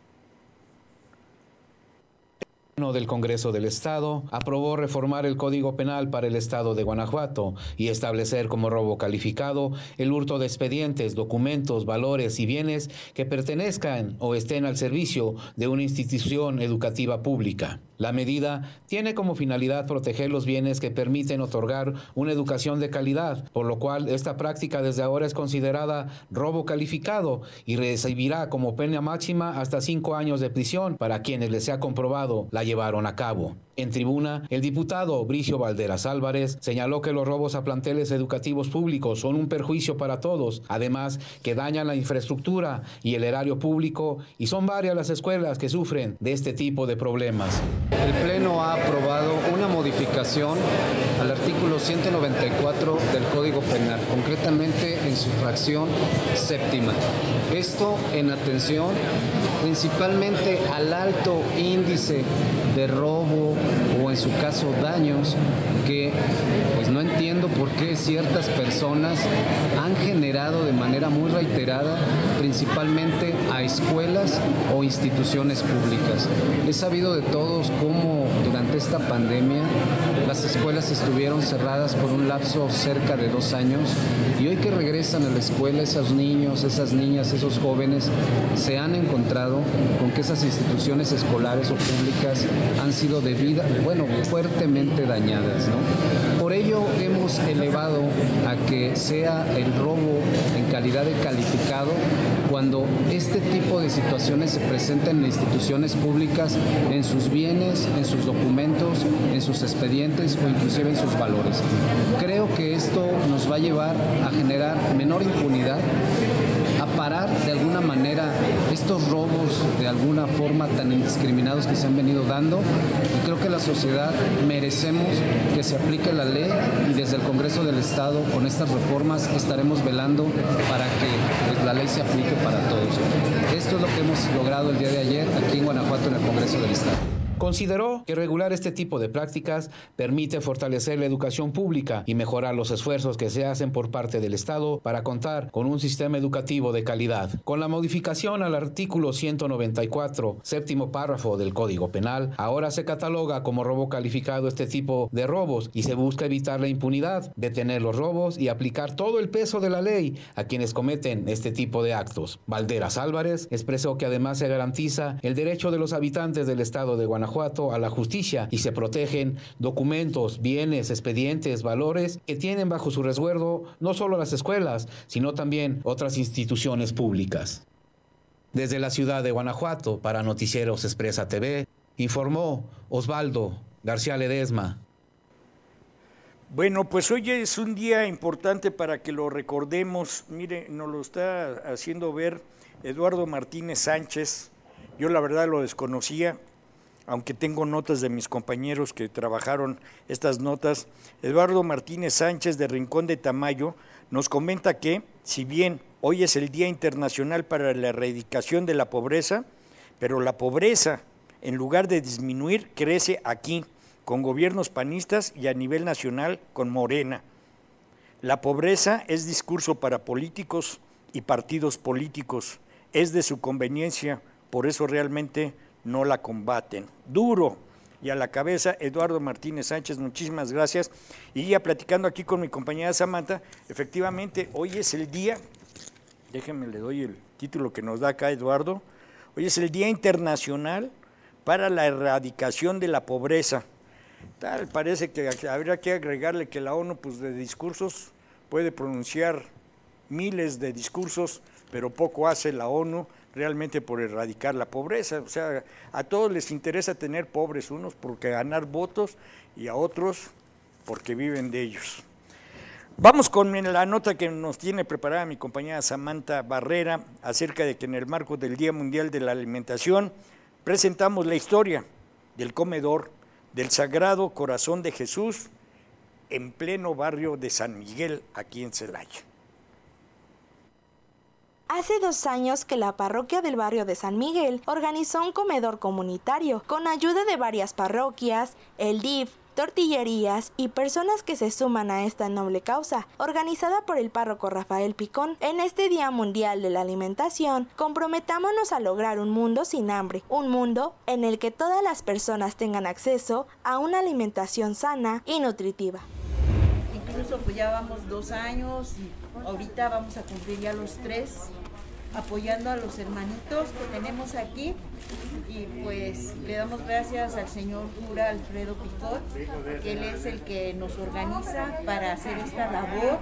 Del Congreso del Estado aprobó reformar el Código Penal para el Estado de Guanajuato y establecer como robo calificado el hurto de expedientes, documentos, valores y bienes que pertenezcan o estén al servicio de una institución educativa pública. La medida tiene como finalidad proteger los bienes que permiten otorgar una educación de calidad, por lo cual esta práctica desde ahora es considerada robo calificado y recibirá como pena máxima hasta 5 años de prisión para quienes les sea comprobado la llevaron a cabo. En tribuna, el diputado Bricio Valderas Álvarez señaló que los robos a planteles educativos públicos son un perjuicio para todos, además que dañan la infraestructura y el erario público, y son varias las escuelas que sufren de este tipo de problemas. El Pleno ha aprobado una modificación al artículo 194 del Código Penal, concretamente en su fracción séptima. Esto en atención principalmente al alto índice de robo o en su caso daños que pues no entiendo por qué ciertas personas han generado de manera muy reiterada, principalmente a escuelas o instituciones públicas. He sabido de todos cómo durante esta pandemia las escuelas estuvieron cerradas por un lapso cerca de 2 años y hoy que regresan a la escuela esos niños, esas niñas, esos jóvenes se han encontrado con que esas instituciones escolares o públicas han sido fuertemente dañadas, ¿no? Por ello hemos elevado a que sea el robo en calidad de calificado cuando este tipo de situaciones se presentan en instituciones públicas, en sus bienes, en sus documentos, en sus expedientes o inclusive en sus valores. Creo que esto nos va a llevar a generar menor impunidad, a parar de alguna manera estos robos de alguna forma tan indiscriminados que se han venido dando, y creo que la sociedad merecemos que se aplique la ley, y desde el Congreso del Estado con estas reformas estaremos velando para que pues, la ley se aplique para todos. Esto es lo que hemos logrado el día de ayer aquí en Guanajuato en el Congreso del Estado. Consideró que regular este tipo de prácticas permite fortalecer la educación pública y mejorar los esfuerzos que se hacen por parte del Estado para contar con un sistema educativo de calidad. Con la modificación al artículo 194, séptimo párrafo del Código Penal, ahora se cataloga como robo calificado este tipo de robos y se busca evitar la impunidad, detener los robos y aplicar todo el peso de la ley a quienes cometen este tipo de actos. Valderas Álvarez expresó que además se garantiza el derecho de los habitantes del estado de Guanajuato a la justicia y se protegen documentos, bienes, expedientes, valores que tienen bajo su resguardo no solo las escuelas, sino también otras instituciones públicas. Desde la ciudad de Guanajuato, para Noticieros Expresa TV, informó Osvaldo García Ledesma. Bueno, pues hoy es un día importante para que lo recordemos. Mire, nos lo está haciendo ver Eduardo Martínez Sánchez. Yo la verdad lo desconocía, aunque tengo notas de mis compañeros que trabajaron estas notas. Eduardo Martínez Sánchez de Rincón de Tamayo nos comenta que, si bien hoy es el Día Internacional para la Erradicación de la Pobreza, pero la pobreza, en lugar de disminuir, crece aquí, con gobiernos panistas y a nivel nacional con Morena. La pobreza es discurso para políticos y partidos políticos, es de su conveniencia, por eso realmente no la combaten. Duro y a la cabeza, Eduardo Martínez Sánchez, muchísimas gracias. Y ya platicando aquí con mi compañera Samantha, efectivamente, hoy es el día, déjenme le doy el título que nos da acá Eduardo, hoy es el Día Internacional para la Erradicación de la Pobreza. Tal parece que habría que agregarle que la ONU, pues de discursos, puede pronunciar miles de discursos, pero poco hace la ONU realmente por erradicar la pobreza. O sea, a todos les interesa tener pobres, unos porque ganar votos y a otros porque viven de ellos. Vamos con la nota que nos tiene preparada mi compañera Samantha Barrera acerca de que en el marco del Día Mundial de la Alimentación presentamos la historia del comedor del Sagrado Corazón de Jesús en pleno barrio de San Miguel, aquí en Celaya. Hace 2 años que la parroquia del barrio de San Miguel organizó un comedor comunitario con ayuda de varias parroquias, el DIF, tortillerías y personas que se suman a esta noble causa, organizada por el párroco Rafael Picón. En este Día Mundial de la Alimentación, comprometámonos a lograr un mundo sin hambre, un mundo en el que todas las personas tengan acceso a una alimentación sana y nutritiva. Incluso pues ya vamos 2 años y ahorita vamos a cumplir ya los 3, apoyando a los hermanitos que tenemos aquí, y pues le damos gracias al señor cura Alfredo Picón, que él es el que nos organiza para hacer esta labor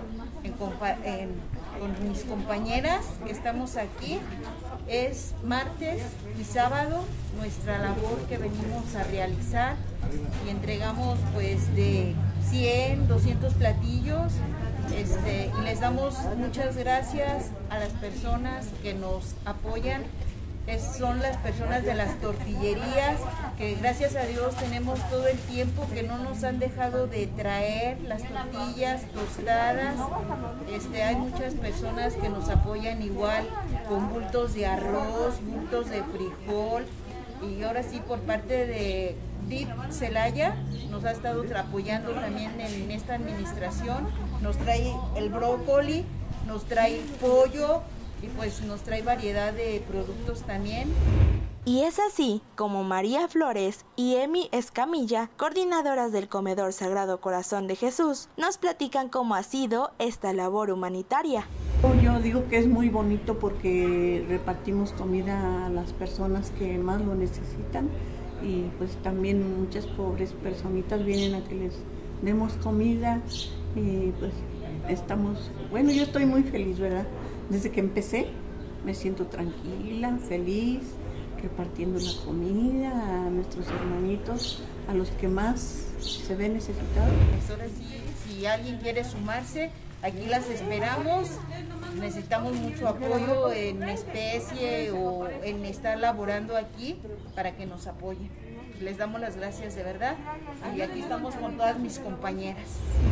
con mis compañeras que estamos aquí. Es martes y sábado nuestra labor que venimos a realizar y entregamos pues de 100, 200 platillos. Y les damos muchas gracias a las personas que nos apoyan. Son las personas de las tortillerías, que gracias a Dios tenemos todo el tiempo que no nos han dejado de traer las tortillas tostadas. Hay muchas personas que nos apoyan igual con bultos de arroz, bultos de frijol, y ahora sí por parte de DIF Celaya nos ha estado apoyando también en esta administración. Nos trae el brócoli, nos trae pollo y pues nos trae variedad de productos también. Y es así como María Flores y Emi Escamilla, coordinadoras del Comedor Sagrado Corazón de Jesús, nos platican cómo ha sido esta labor humanitaria. Yo digo que es muy bonito porque repartimos comida a las personas que más lo necesitan, y pues también muchas pobres personitas vienen a que les demos comida, y pues yo estoy muy feliz, ¿verdad? Desde que empecé me siento tranquila, feliz, repartiendo la comida a nuestros hermanitos, a los que más se ven necesitados. Ahora sí, si alguien quiere sumarse, aquí las esperamos. Necesitamos mucho apoyo en especie o en estar laborando aquí para que nos apoyen. Les damos las gracias de verdad, y aquí estamos con todas mis compañeras.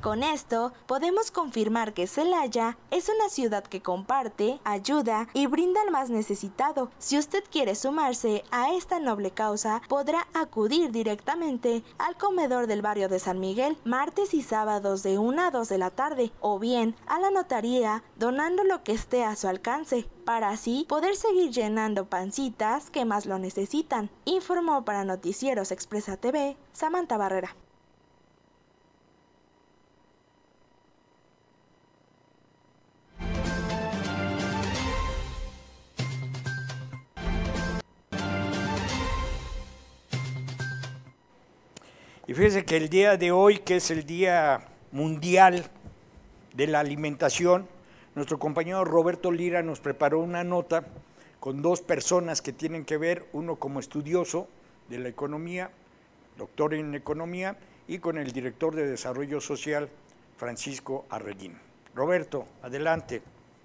Con esto, podemos confirmar que Celaya es una ciudad que comparte, ayuda y brinda al más necesitado. Si usted quiere sumarse a esta noble causa, podrá acudir directamente al comedor del barrio de San Miguel, martes y sábados de 1 a 2 de la tarde, o bien a la notaría donando lo que esté a su alcance, para así poder seguir llenando pancitas que más lo necesitan. Informó para Noticieros Expresa TV, Samantha Barrera. Y fíjese que el día de hoy, que es el Día Mundial de la Alimentación, nuestro compañero Roberto Lira nos preparó una nota con dos personas que tienen que ver, uno como estudioso de la economía, doctor en economía, y con el director de Desarrollo Social, Francisco Arreguín. Roberto, adelante.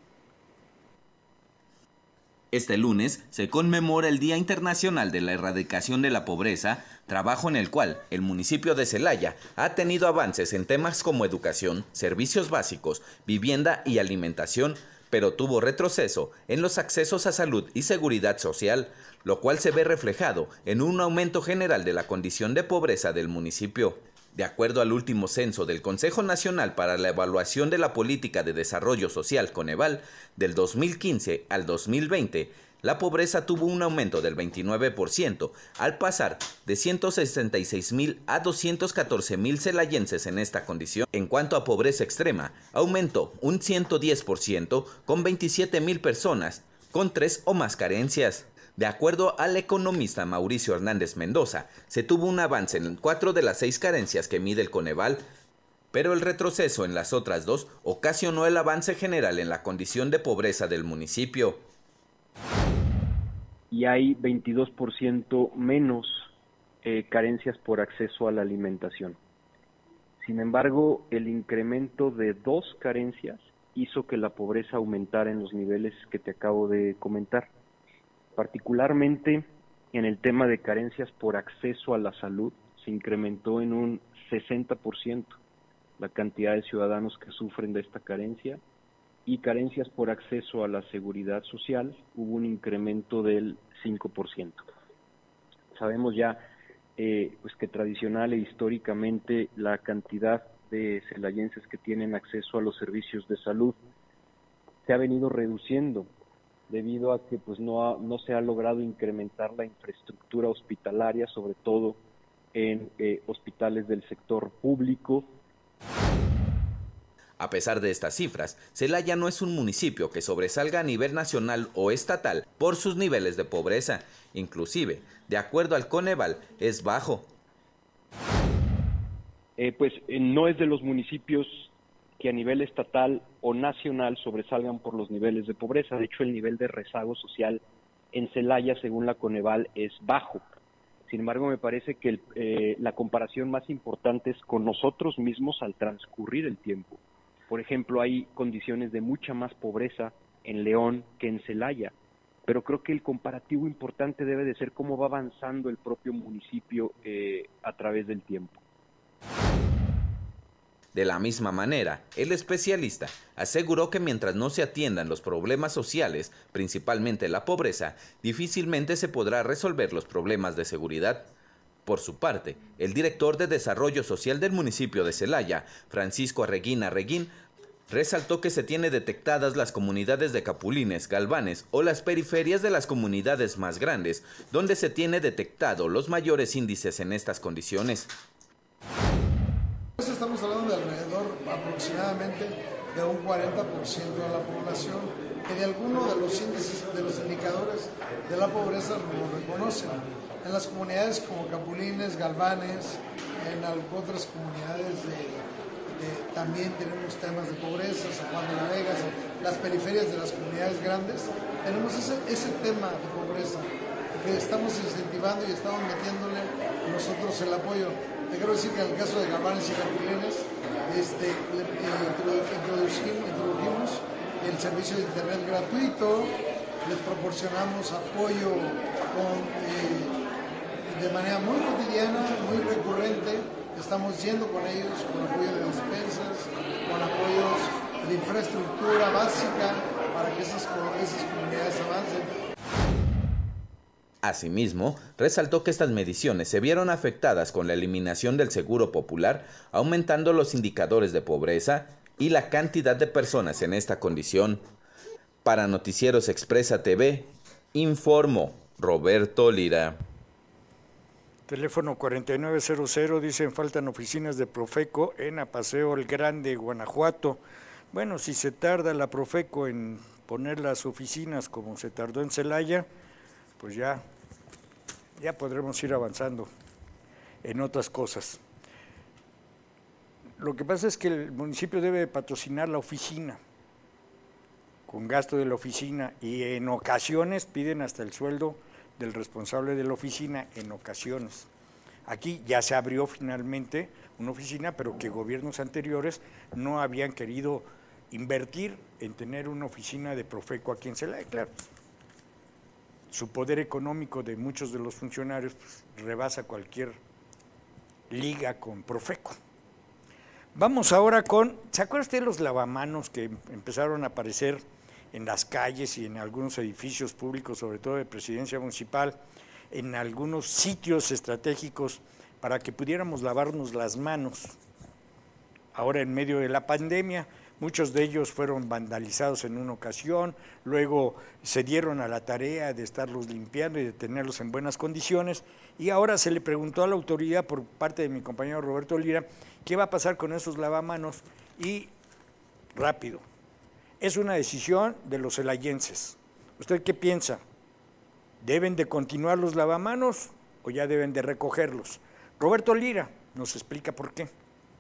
Este lunes se conmemora el Día Internacional de la Erradicación de la Pobreza, trabajo en el cual el municipio de Celaya ha tenido avances en temas como educación, servicios básicos, vivienda y alimentación, pero tuvo retroceso en los accesos a salud y seguridad social, lo cual se ve reflejado en un aumento general de la condición de pobreza del municipio. De acuerdo al último censo del Consejo Nacional para la Evaluación de la Política de Desarrollo Social, Coneval, del 2015 al 2020, la pobreza tuvo un aumento del 29%, al pasar de 166,000 a 214,000 celayenses en esta condición. En cuanto a pobreza extrema, aumentó un 110%, con 27,000 personas con 3 o más carencias. De acuerdo al economista Mauricio Hernández Mendoza, se tuvo un avance en 4 de las 6 carencias que mide el Coneval, pero el retroceso en las otras 2 ocasionó el avance general en la condición de pobreza del municipio. Y hay 22% menos carencias por acceso a la alimentación. Sin embargo, el incremento de 2 carencias hizo que la pobreza aumentara en los niveles que te acabo de comentar. Particularmente en el tema de carencias por acceso a la salud, se incrementó en un 60% la cantidad de ciudadanos que sufren de esta carencia, y carencias por acceso a la seguridad social, hubo un incremento del 5%. Sabemos ya pues que tradicional e históricamente la cantidad de celayenses que tienen acceso a los servicios de salud se ha venido reduciendo, debido a que pues no se ha logrado incrementar la infraestructura hospitalaria, sobre todo en hospitales del sector público. A pesar de estas cifras, Celaya no es un municipio que sobresalga a nivel nacional o estatal por sus niveles de pobreza. Inclusive, de acuerdo al Coneval, es bajo. No es de los municipios que a nivel estatal o nacional sobresalgan por los niveles de pobreza. De hecho, el nivel de rezago social en Celaya, según la Coneval, es bajo. Sin embargo, me parece que la comparación más importante es con nosotros mismos al transcurrir el tiempo. Por ejemplo, hay condiciones de mucha más pobreza en León que en Celaya, pero creo que el comparativo importante debe de ser cómo va avanzando el propio municipio a través del tiempo. De la misma manera, el especialista aseguró que mientras no se atiendan los problemas sociales, principalmente la pobreza, difícilmente se podrá resolver los problemas de seguridad. Por su parte, el director de Desarrollo Social del municipio de Celaya, Francisco Arreguín, resaltó que se tiene detectadas las comunidades de Capulines, Galvanes o las periferias de las comunidades más grandes, donde se tiene detectado los mayores índices en estas condiciones. Estamos hablando de alrededor aproximadamente de un 40% de la población que de alguno de los índices, de los indicadores de la pobreza lo reconocen. En las comunidades como Capulines, Galvanes, en otras comunidades también tenemos temas de pobreza, San Juan de la Vega, las periferias de las comunidades grandes, tenemos ese tema de pobreza que estamos incentivando y estamos metiéndole nosotros el apoyo. Te quiero decir que en el caso de Galvanes y Capulines introdujimos el servicio de internet gratuito, les proporcionamos apoyo de manera muy cotidiana, muy recurrente, estamos yendo con ellos, con apoyo de despensas, con apoyos de infraestructura básica para que esas comunidades avancen. Asimismo, resaltó que estas mediciones se vieron afectadas con la eliminación del Seguro Popular, aumentando los indicadores de pobreza y la cantidad de personas en esta condición. Para Noticieros Expresa TV, informó Roberto Lira. Teléfono 4900, dicen faltan oficinas de Profeco en Apaseo El Grande, Guanajuato. Bueno, si se tarda la Profeco en poner las oficinas como se tardó en Celaya, pues ya podremos ir avanzando en otras cosas. Lo que pasa es que el municipio debe patrocinar la oficina, con gasto de la oficina, y en ocasiones piden hasta el sueldo del responsable de la oficina, en ocasiones. Aquí ya se abrió finalmente una oficina, pero que gobiernos anteriores no habían querido invertir en tener una oficina de Profeco aquí en Celaya, claro. Su poder económico de muchos de los funcionarios pues, rebasa cualquier liga con Profeco. Vamos ahora con, ¿se acuerda usted de los lavamanos que empezaron a aparecer en las calles y en algunos edificios públicos, sobre todo de presidencia municipal, en algunos sitios estratégicos para que pudiéramos lavarnos las manos? Ahora en medio de la pandemia, muchos de ellos fueron vandalizados en una ocasión, luego se dieron a la tarea de estarlos limpiando y de tenerlos en buenas condiciones, y ahora se le preguntó a la autoridad por parte de mi compañero Roberto Lira qué va a pasar con esos lavamanos, y rápido, es una decisión de los celayenses. ¿Usted qué piensa? ¿Deben de continuar los lavamanos o ya deben de recogerlos? Roberto Lira nos explica por qué.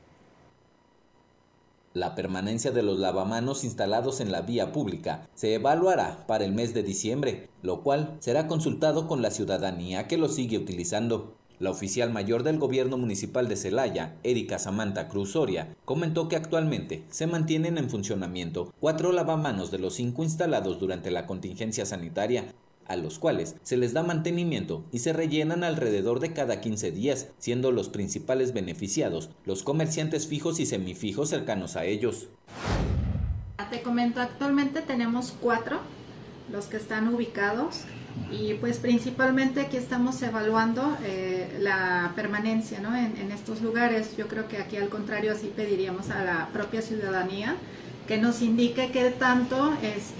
La permanencia de los lavamanos instalados en la vía pública se evaluará para el mes de diciembre, lo cual será consultado con la ciudadanía que lo sigue utilizando. La oficial mayor del gobierno municipal de Celaya, Erika Samantha Cruz Soria, comentó que actualmente se mantienen en funcionamiento 4 lavamanos de los 5 instalados durante la contingencia sanitaria, a los cuales se les da mantenimiento y se rellenan alrededor de cada 15 días, siendo los principales beneficiados los comerciantes fijos y semifijos cercanos a ellos. Te comento, actualmente tenemos 4, los que están ubicados, y pues principalmente aquí estamos evaluando la permanencia, ¿no? en estos lugares. Yo creo que aquí al contrario sí pediríamos a la propia ciudadanía que nos indique qué tanto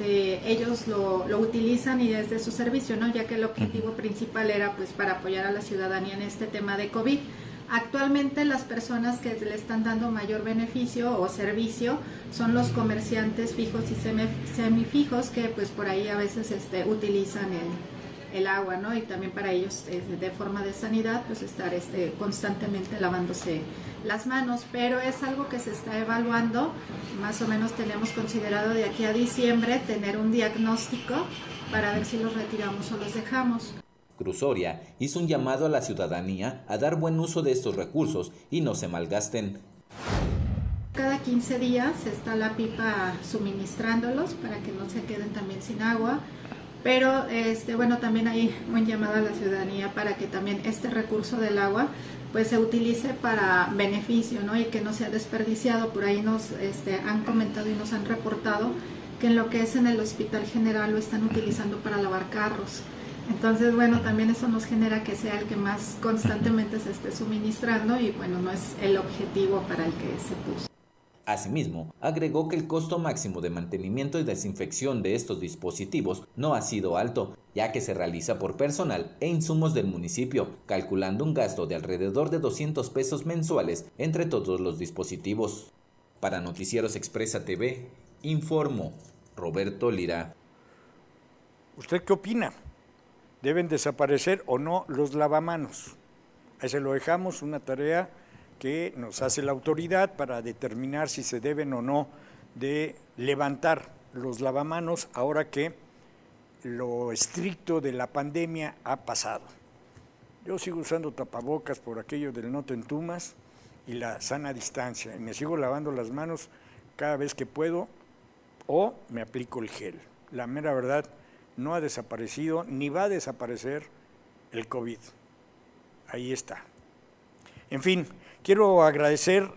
ellos lo utilizan y desde su servicio, ¿no? Ya que el objetivo principal era pues para apoyar a la ciudadanía en este tema de COVID. Actualmente las personas que le están dando mayor beneficio o servicio son los comerciantes fijos y semifijos, que pues por ahí a veces utilizan el agua, ¿no? Y también para ellos de forma de sanidad pues estar constantemente lavándose las manos, pero es algo que se está evaluando. Más o menos tenemos considerado de aquí a diciembre tener un diagnóstico para ver si los retiramos o los dejamos. Cruz Soria hizo un llamado a la ciudadanía a dar buen uso de estos recursos y no se malgasten. Cada 15 días está la pipa suministrándolos para que no se queden también sin agua, pero bueno, también hay un llamado a la ciudadanía para que también este recurso del agua pues se utilice para beneficio, ¿no? Y que no sea desperdiciado. Por ahí nos han comentado y nos han reportado que en lo que es en el Hospital General lo están utilizando para lavar carros. Entonces, bueno, también eso nos genera que sea el que más constantemente se esté suministrando, y bueno, no es el objetivo para el que se puso. Asimismo, agregó que el costo máximo de mantenimiento y desinfección de estos dispositivos no ha sido alto, ya que se realiza por personal e insumos del municipio, calculando un gasto de alrededor de 200 pesos mensuales entre todos los dispositivos. Para Noticieros Expresa TV, informó Roberto Lira. ¿Usted qué opina? ¿Deben desaparecer o no los lavamanos? Ahí se lo dejamos, una tarea que nos hace la autoridad para determinar si se deben o no de levantar los lavamanos ahora que lo estricto de la pandemia ha pasado. Yo sigo usando tapabocas por aquello del no te entumas y la sana distancia, y me sigo lavando las manos cada vez que puedo o me aplico el gel. La mera verdad, no ha desaparecido ni va a desaparecer el COVID. Ahí está. En fin, quiero agradecer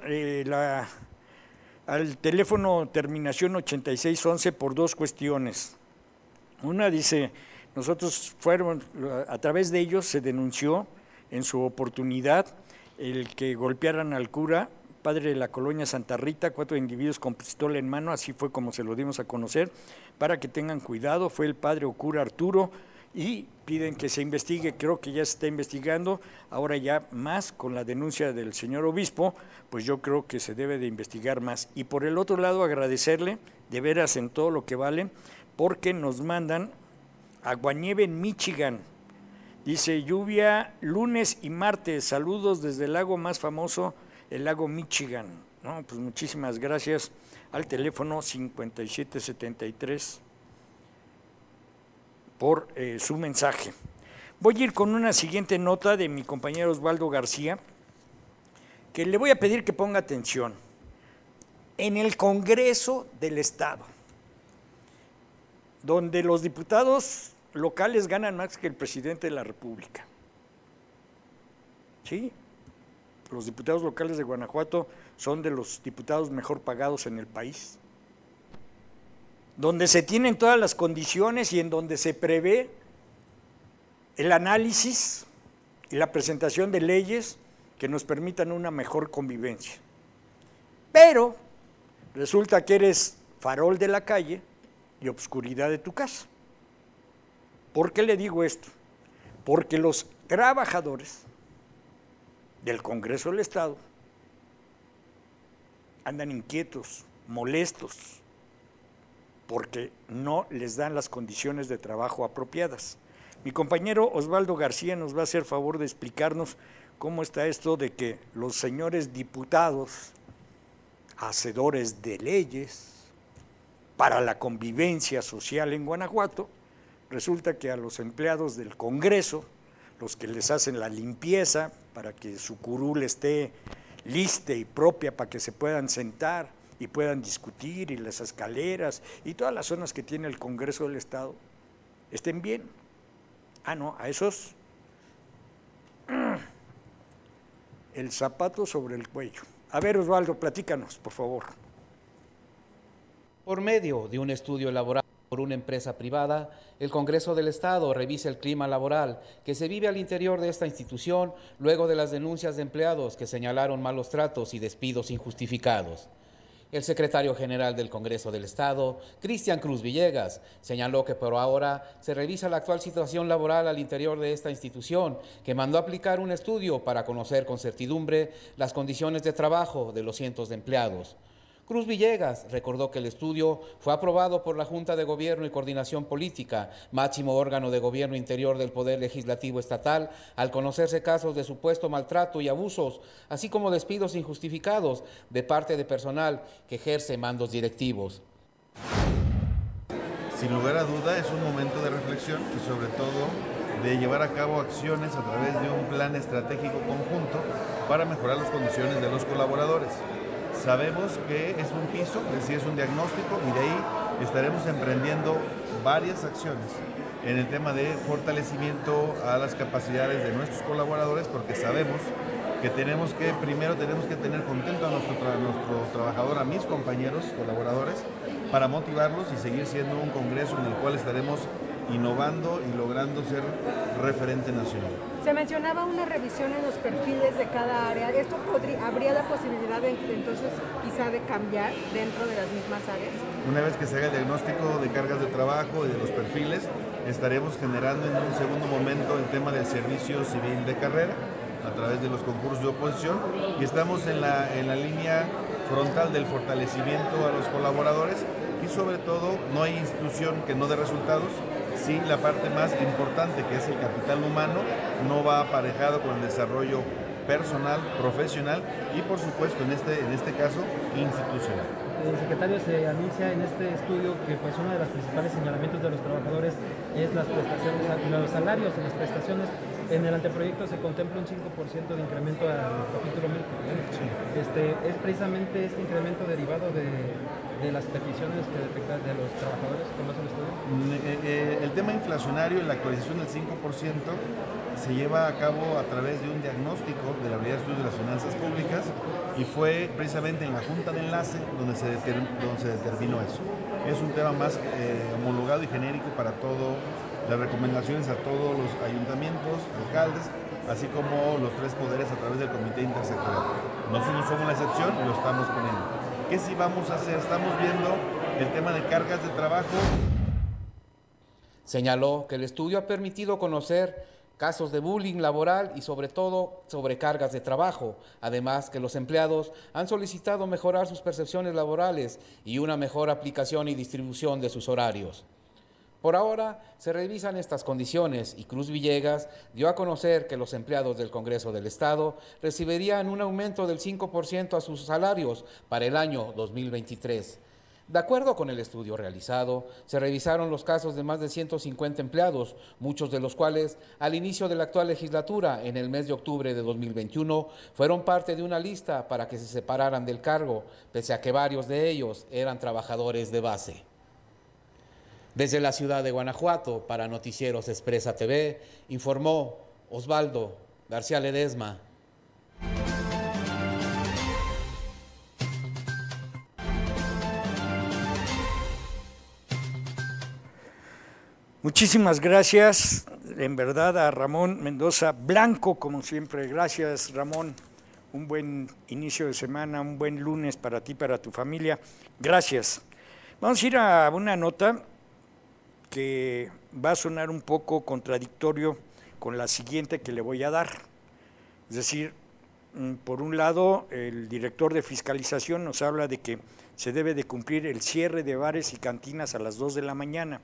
al teléfono terminación 8611 por dos cuestiones. Una dice, a través de ellos se denunció en su oportunidad el que golpearan al cura, padre de la colonia Santa Rita, 4 individuos con pistola en mano, así fue como se lo dimos a conocer, para que tengan cuidado, fue el padre o cura Arturo, y piden que se investigue, creo que ya se está investigando, ahora ya más con la denuncia del señor obispo, pues yo creo que se debe de investigar más. Y por el otro lado agradecerle, de veras en todo lo que vale, porque nos mandan aguanieve en Michigan. Dice, lluvia lunes y martes, saludos desde el lago más famoso, el lago Michigan. No, pues muchísimas gracias al teléfono 5773 por su mensaje. Voy a ir con una siguiente nota de mi compañero Osvaldo García, que le voy a pedir que ponga atención. En el Congreso del Estado, donde los diputados locales ganan más que el presidente de la República. ¿Sí? Los diputados locales de Guanajuato son de los diputados mejor pagados en el país, donde se tienen todas las condiciones y en donde se prevé el análisis y la presentación de leyes que nos permitan una mejor convivencia. Pero resulta que eres farol de la calle y obscuridad de tu casa. ¿Por qué le digo esto? Porque los trabajadores del Congreso del Estado andan inquietos, molestos, porque no les dan las condiciones de trabajo apropiadas. Mi compañero Osvaldo García nos va a hacer favor de explicarnos cómo está esto de que los señores diputados, hacedores de leyes para la convivencia social en Guanajuato, resulta que a los empleados del Congreso, los que les hacen la limpieza para que su curul esté lista y propia para que se puedan sentar y puedan discutir, y las escaleras y todas las zonas que tiene el Congreso del Estado estén bien. Ah, no, a esos el zapato sobre el cuello. A ver, Osvaldo, platícanos, por favor. Por medio de un estudio elaborado por una empresa privada, el Congreso del Estado revisa el clima laboral que se vive al interior de esta institución luego de las denuncias de empleados que señalaron malos tratos y despidos injustificados. El secretario general del Congreso del Estado, Cristian Cruz Villegas, señaló que por ahora se revisa la actual situación laboral al interior de esta institución, que mandó a aplicar un estudio para conocer con certidumbre las condiciones de trabajo de los cientos de empleados. Cruz Villegas recordó que el estudio fue aprobado por la Junta de Gobierno y Coordinación Política, máximo órgano de gobierno interior del Poder Legislativo Estatal, al conocerse casos de supuesto maltrato y abusos, así como despidos injustificados de parte de personal que ejerce mandos directivos. Sin lugar a duda es un momento de reflexión y sobre todo de llevar a cabo acciones a través de un plan estratégico conjunto para mejorar las condiciones de los colaboradores. Sabemos que es un piso, es decir, es un diagnóstico, y de ahí estaremos emprendiendo varias acciones en el tema de fortalecimiento a las capacidades de nuestros colaboradores, porque sabemos que primero tenemos que tener contento a nuestro trabajador, a mis compañeros colaboradores, para motivarlos y seguir siendo un congreso en el cual estaremos innovando y logrando ser referente nacional. Se mencionaba una revisión en los perfiles de cada área. ¿Esto habría la posibilidad de, entonces quizá de cambiar dentro de las mismas áreas? Una vez que se haga el diagnóstico de cargas de trabajo y de los perfiles, estaremos generando en un segundo momento el tema del servicio civil de carrera a través de los concursos de oposición, y estamos en la línea frontal del fortalecimiento a los colaboradores, y sobre todo no hay institución que no dé resultados si la parte más importante, que es el capital humano, no va aparejado con el desarrollo personal, profesional y por supuesto en este caso institucional. Secretario, se anuncia en este estudio que pues uno de los principales señalamientos de los trabajadores es las prestaciones, los salarios y las prestaciones. En el anteproyecto se contempla un 5% de incremento al capítulo 1000. Sí. ¿Es precisamente este incremento derivado de las peticiones que detectan de los trabajadores con base en el estudio? El tema inflacionario en la actualización del 5% se lleva a cabo a través de un diagnóstico de la Unidad de Estudios de las Finanzas Públicas y fue precisamente en la Junta de Enlace donde se determinó eso. Es un tema más homologado y genérico para todo, las recomendaciones a todos los ayuntamientos, alcaldes, así como los 3 poderes a través del Comité Intersectorial. Nosotros no somos la excepción y lo estamos poniendo. ¿Qué sí vamos a hacer? Estamos viendo el tema de cargas de trabajo. Señaló que el estudio ha permitido conocer casos de bullying laboral y sobre todo sobrecargas de trabajo, además que los empleados han solicitado mejorar sus percepciones laborales y una mejor aplicación y distribución de sus horarios. Por ahora se revisan estas condiciones y Cruz Villegas dio a conocer que los empleados del Congreso del Estado recibirían un aumento del 5% a sus salarios para el año 2023. De acuerdo con el estudio realizado, se revisaron los casos de más de 150 empleados, muchos de los cuales al inicio de la actual legislatura, en el mes de octubre de 2021, fueron parte de una lista para que se separaran del cargo, pese a que varios de ellos eran trabajadores de base. Desde la ciudad de Guanajuato, para Noticieros Expresa TV, informó Osvaldo García Ledesma. Muchísimas gracias, en verdad, a Ramón Mendoza Blanco, como siempre. Gracias, Ramón. Un buen inicio de semana, un buen lunes para ti, para tu familia. Gracias. Vamos a ir a una nota que va a sonar un poco contradictorio con la siguiente que le voy a dar. Es decir, por un lado, el director de fiscalización nos habla de que se debe de cumplir el cierre de bares y cantinas a las 2 de la mañana.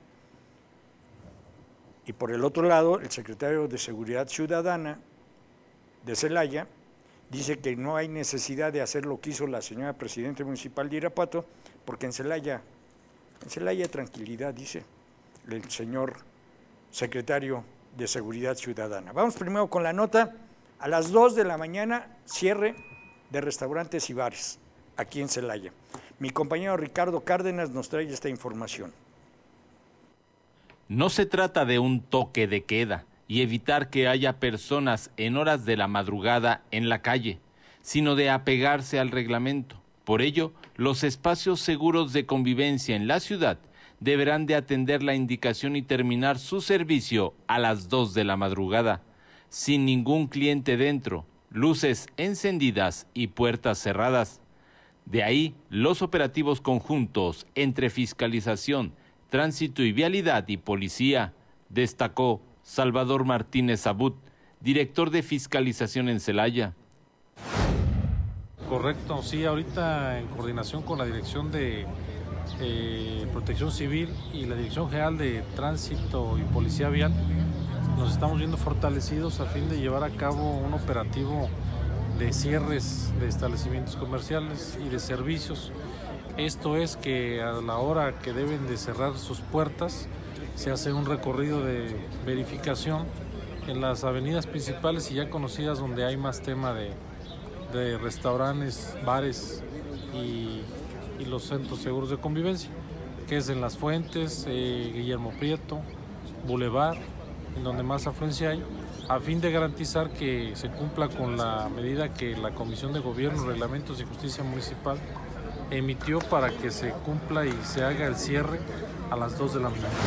Y por el otro lado, el secretario de Seguridad Ciudadana de Celaya dice que no hay necesidad de hacer lo que hizo la señora presidenta municipal de Irapuato, porque en Celaya hay tranquilidad, dice el señor secretario de Seguridad Ciudadana. Vamos primero con la nota. A las 2 de la mañana, cierre de restaurantes y bares aquí en Celaya. Mi compañero Ricardo Cárdenas nos trae esta información. No se trata de un toque de queda y evitar que haya personas en horas de la madrugada en la calle, sino de apegarse al reglamento. Por ello, los espacios seguros de convivencia en la ciudad deberán de atender la indicación y terminar su servicio a las 2 de la madrugada, sin ningún cliente dentro, luces encendidas y puertas cerradas. De ahí los operativos conjuntos entre fiscalización, Tránsito y Vialidad y Policía, destacó Salvador Martínez Abut, director de fiscalización en Celaya. Correcto, sí, ahorita en coordinación con la Dirección de Protección Civil y la Dirección General de Tránsito y Policía Vial, nos estamos viendo fortalecidos a fin de llevar a cabo un operativo de cierres de establecimientos comerciales y de servicios. Esto es que a la hora que deben de cerrar sus puertas se hace un recorrido de verificación en las avenidas principales y ya conocidas donde hay más tema de restaurantes, bares y los centros seguros de convivencia, que es en Las Fuentes, Guillermo Prieto, Boulevard, en donde más afluencia hay, a fin de garantizar que se cumpla con la medida que la Comisión de Gobierno, Reglamentos y Justicia Municipal emitió para que se cumpla y se haga el cierre a las 2 de la mañana.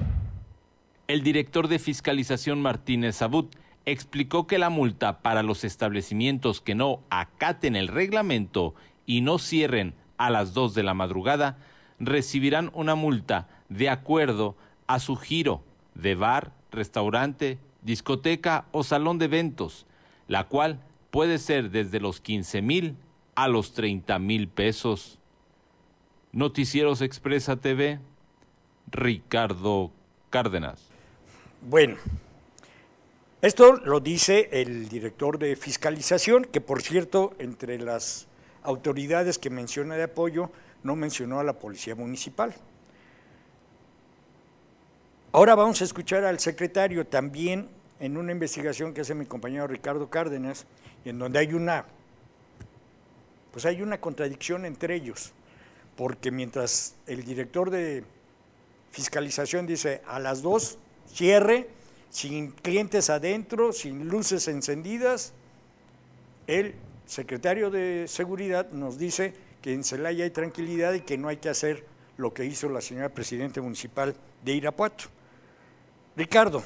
El director de fiscalización Martínez Abut explicó que la multa para los establecimientos que no acaten el reglamento y no cierren a las 2 de la madrugada recibirán una multa de acuerdo a su giro de bar, restaurante, discoteca o salón de eventos, la cual puede ser desde los 15,000 a los 30,000 pesos. Noticieros Expresa TV, Ricardo Cárdenas. Bueno, esto lo dice el director de fiscalización, que por cierto, entre las autoridades que menciona de apoyo, no mencionó a la Policía Municipal. Ahora vamos a escuchar al secretario también en una investigación que hace mi compañero Ricardo Cárdenas, en donde hay una contradicción entre ellos, porque mientras el director de fiscalización dice a las 2, cierre, sin clientes adentro, sin luces encendidas. El secretario de Seguridad nos dice que en Celaya hay tranquilidad y que no hay que hacer lo que hizo la señora presidenta municipal de Irapuato. Ricardo.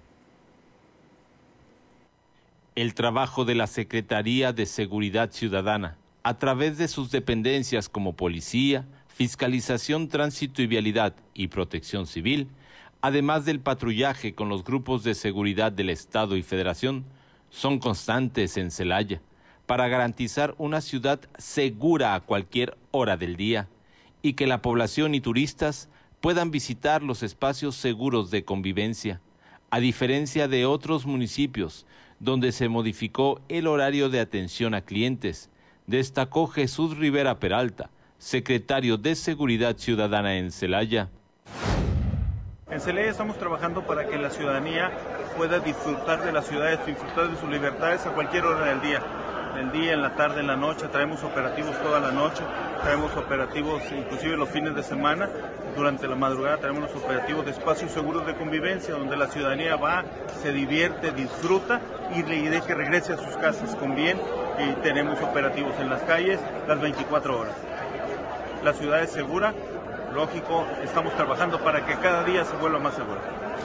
El trabajo de la Secretaría de Seguridad Ciudadana, a través de sus dependencias como Policía, Fiscalización, Tránsito y Vialidad y Protección Civil, además del patrullaje con los grupos de seguridad del Estado y Federación, son constantes en Celaya para garantizar una ciudad segura a cualquier hora del día y que la población y turistas puedan visitar los espacios seguros de convivencia, a diferencia de otros municipios donde se modificó el horario de atención a clientes, destacó Jesús Rivera Peralta, secretario de Seguridad Ciudadana en Celaya. En Celaya estamos trabajando para que la ciudadanía pueda disfrutar de las ciudades, disfrutar de sus libertades a cualquier hora del día. En el día, en la tarde, en la noche, traemos operativos toda la noche, traemos operativos inclusive los fines de semana, durante la madrugada traemos los operativos de espacios seguros de convivencia, donde la ciudadanía va, se divierte, disfruta y de que regrese a sus casas con bien, y tenemos operativos en las calles las 24 horas. La ciudad es segura, lógico, estamos trabajando para que cada día se vuelva más segura.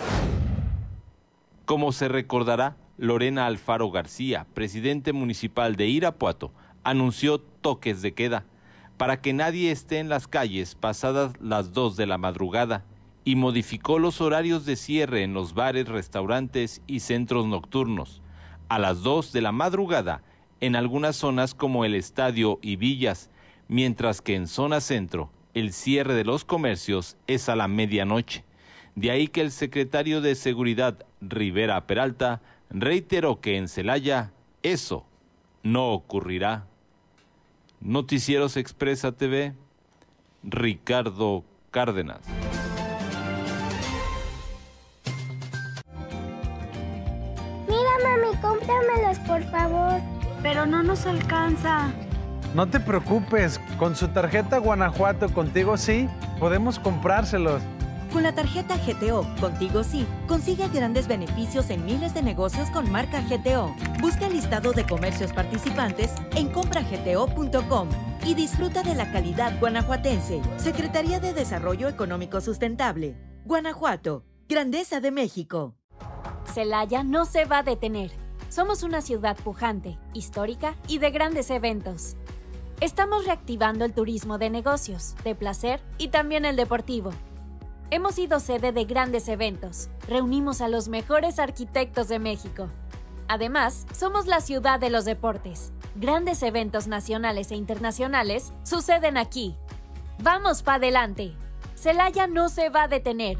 Como se recordará, Lorena Alfaro García, presidente municipal de Irapuato, anunció toques de queda para que nadie esté en las calles pasadas las 2 de la madrugada y modificó los horarios de cierre en los bares, restaurantes y centros nocturnos a las 2 de la madrugada en algunas zonas como el estadio y villas, mientras que en zona centro el cierre de los comercios es a la medianoche. De ahí que el secretario de Seguridad, Rivera Peralta, reiteró que en Celaya eso no ocurrirá. Noticieros Expresa TV, Ricardo Cárdenas. Mira, mami, cómpramelos, por favor. Pero no nos alcanza. No te preocupes, con su tarjeta Guanajuato Contigo Sí, podemos comprárselos. Con la tarjeta GTO Contigo Sí, consigue grandes beneficios en miles de negocios con marca GTO. Busca el listado de comercios participantes en compragto.com y disfruta de la calidad guanajuatense. Secretaría de Desarrollo Económico Sustentable. Guanajuato, grandeza de México. Celaya no se va a detener. Somos una ciudad pujante, histórica y de grandes eventos. Estamos reactivando el turismo de negocios, de placer y también el deportivo. Hemos sido sede de grandes eventos, reunimos a los mejores arquitectos de México. Además, somos la ciudad de los deportes. Grandes eventos nacionales e internacionales suceden aquí. ¡Vamos pa' adelante! Celaya no se va a detener.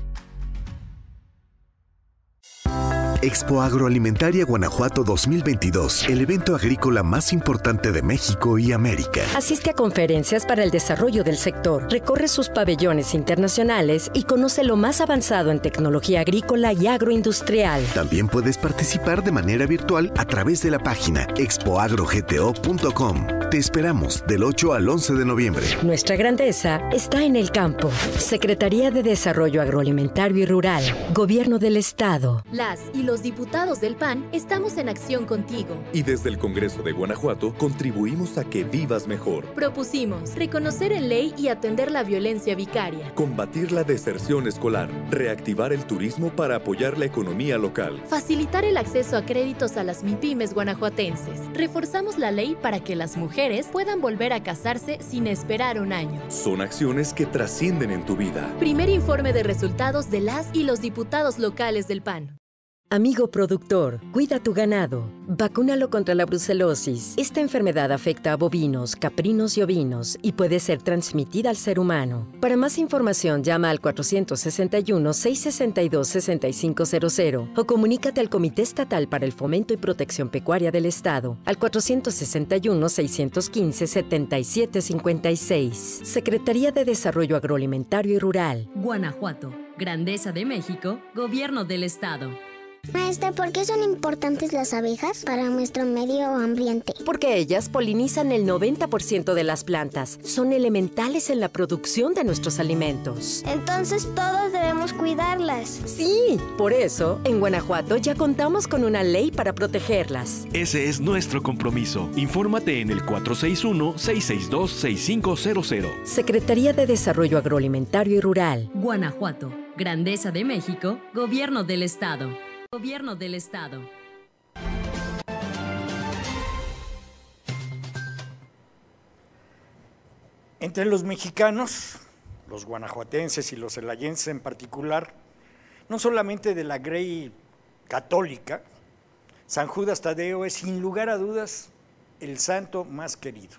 Expo Agroalimentaria Guanajuato 2022, el evento agrícola más importante de México y América. Asiste a conferencias para el desarrollo del sector, recorre sus pabellones internacionales y conoce lo más avanzado en tecnología agrícola y agroindustrial. También puedes participar de manera virtual a través de la página expoagrogto.com. Te esperamos del 8 al 11 de noviembre. Nuestra grandeza está en el campo. Secretaría de Desarrollo Agroalimentario y Rural, Gobierno del Estado. Las y los diputados del PAN estamos en acción contigo. Y desde el Congreso de Guanajuato contribuimos a que vivas mejor. Propusimos reconocer en ley y atender la violencia vicaria. Combatir la deserción escolar. Reactivar el turismo para apoyar la economía local. Facilitar el acceso a créditos a las MIPYMES guanajuatenses. Reforzamos la ley para que las mujeres puedan volver a casarse sin esperar un año. Son acciones que trascienden en tu vida. Primer informe de resultados de las y los diputados locales del PAN. Amigo productor, cuida tu ganado. Vacúnalo contra la brucelosis. Esta enfermedad afecta a bovinos, caprinos y ovinos y puede ser transmitida al ser humano. Para más información, llama al 461-662-6500 o comunícate al Comité Estatal para el Fomento y Protección Pecuaria del Estado al 461-615-7756. Secretaría de Desarrollo Agroalimentario y Rural. Guanajuato, Grandeza de México, Gobierno del Estado. Maestra, ¿por qué son importantes las abejas para nuestro medio ambiente? Porque ellas polinizan el 90% de las plantas. Son elementales en la producción de nuestros alimentos. Entonces todos debemos cuidarlas. Sí, por eso, en Guanajuato ya contamos con una ley para protegerlas. Ese es nuestro compromiso. Infórmate en el 461-662-6500. Secretaría de Desarrollo Agroalimentario y Rural. Guanajuato. Grandeza de México. Gobierno del Estado. Gobierno del Estado. Entre los mexicanos, los guanajuatenses y los celayenses en particular, no solamente de la grey católica, San Judas Tadeo es sin lugar a dudas el santo más querido.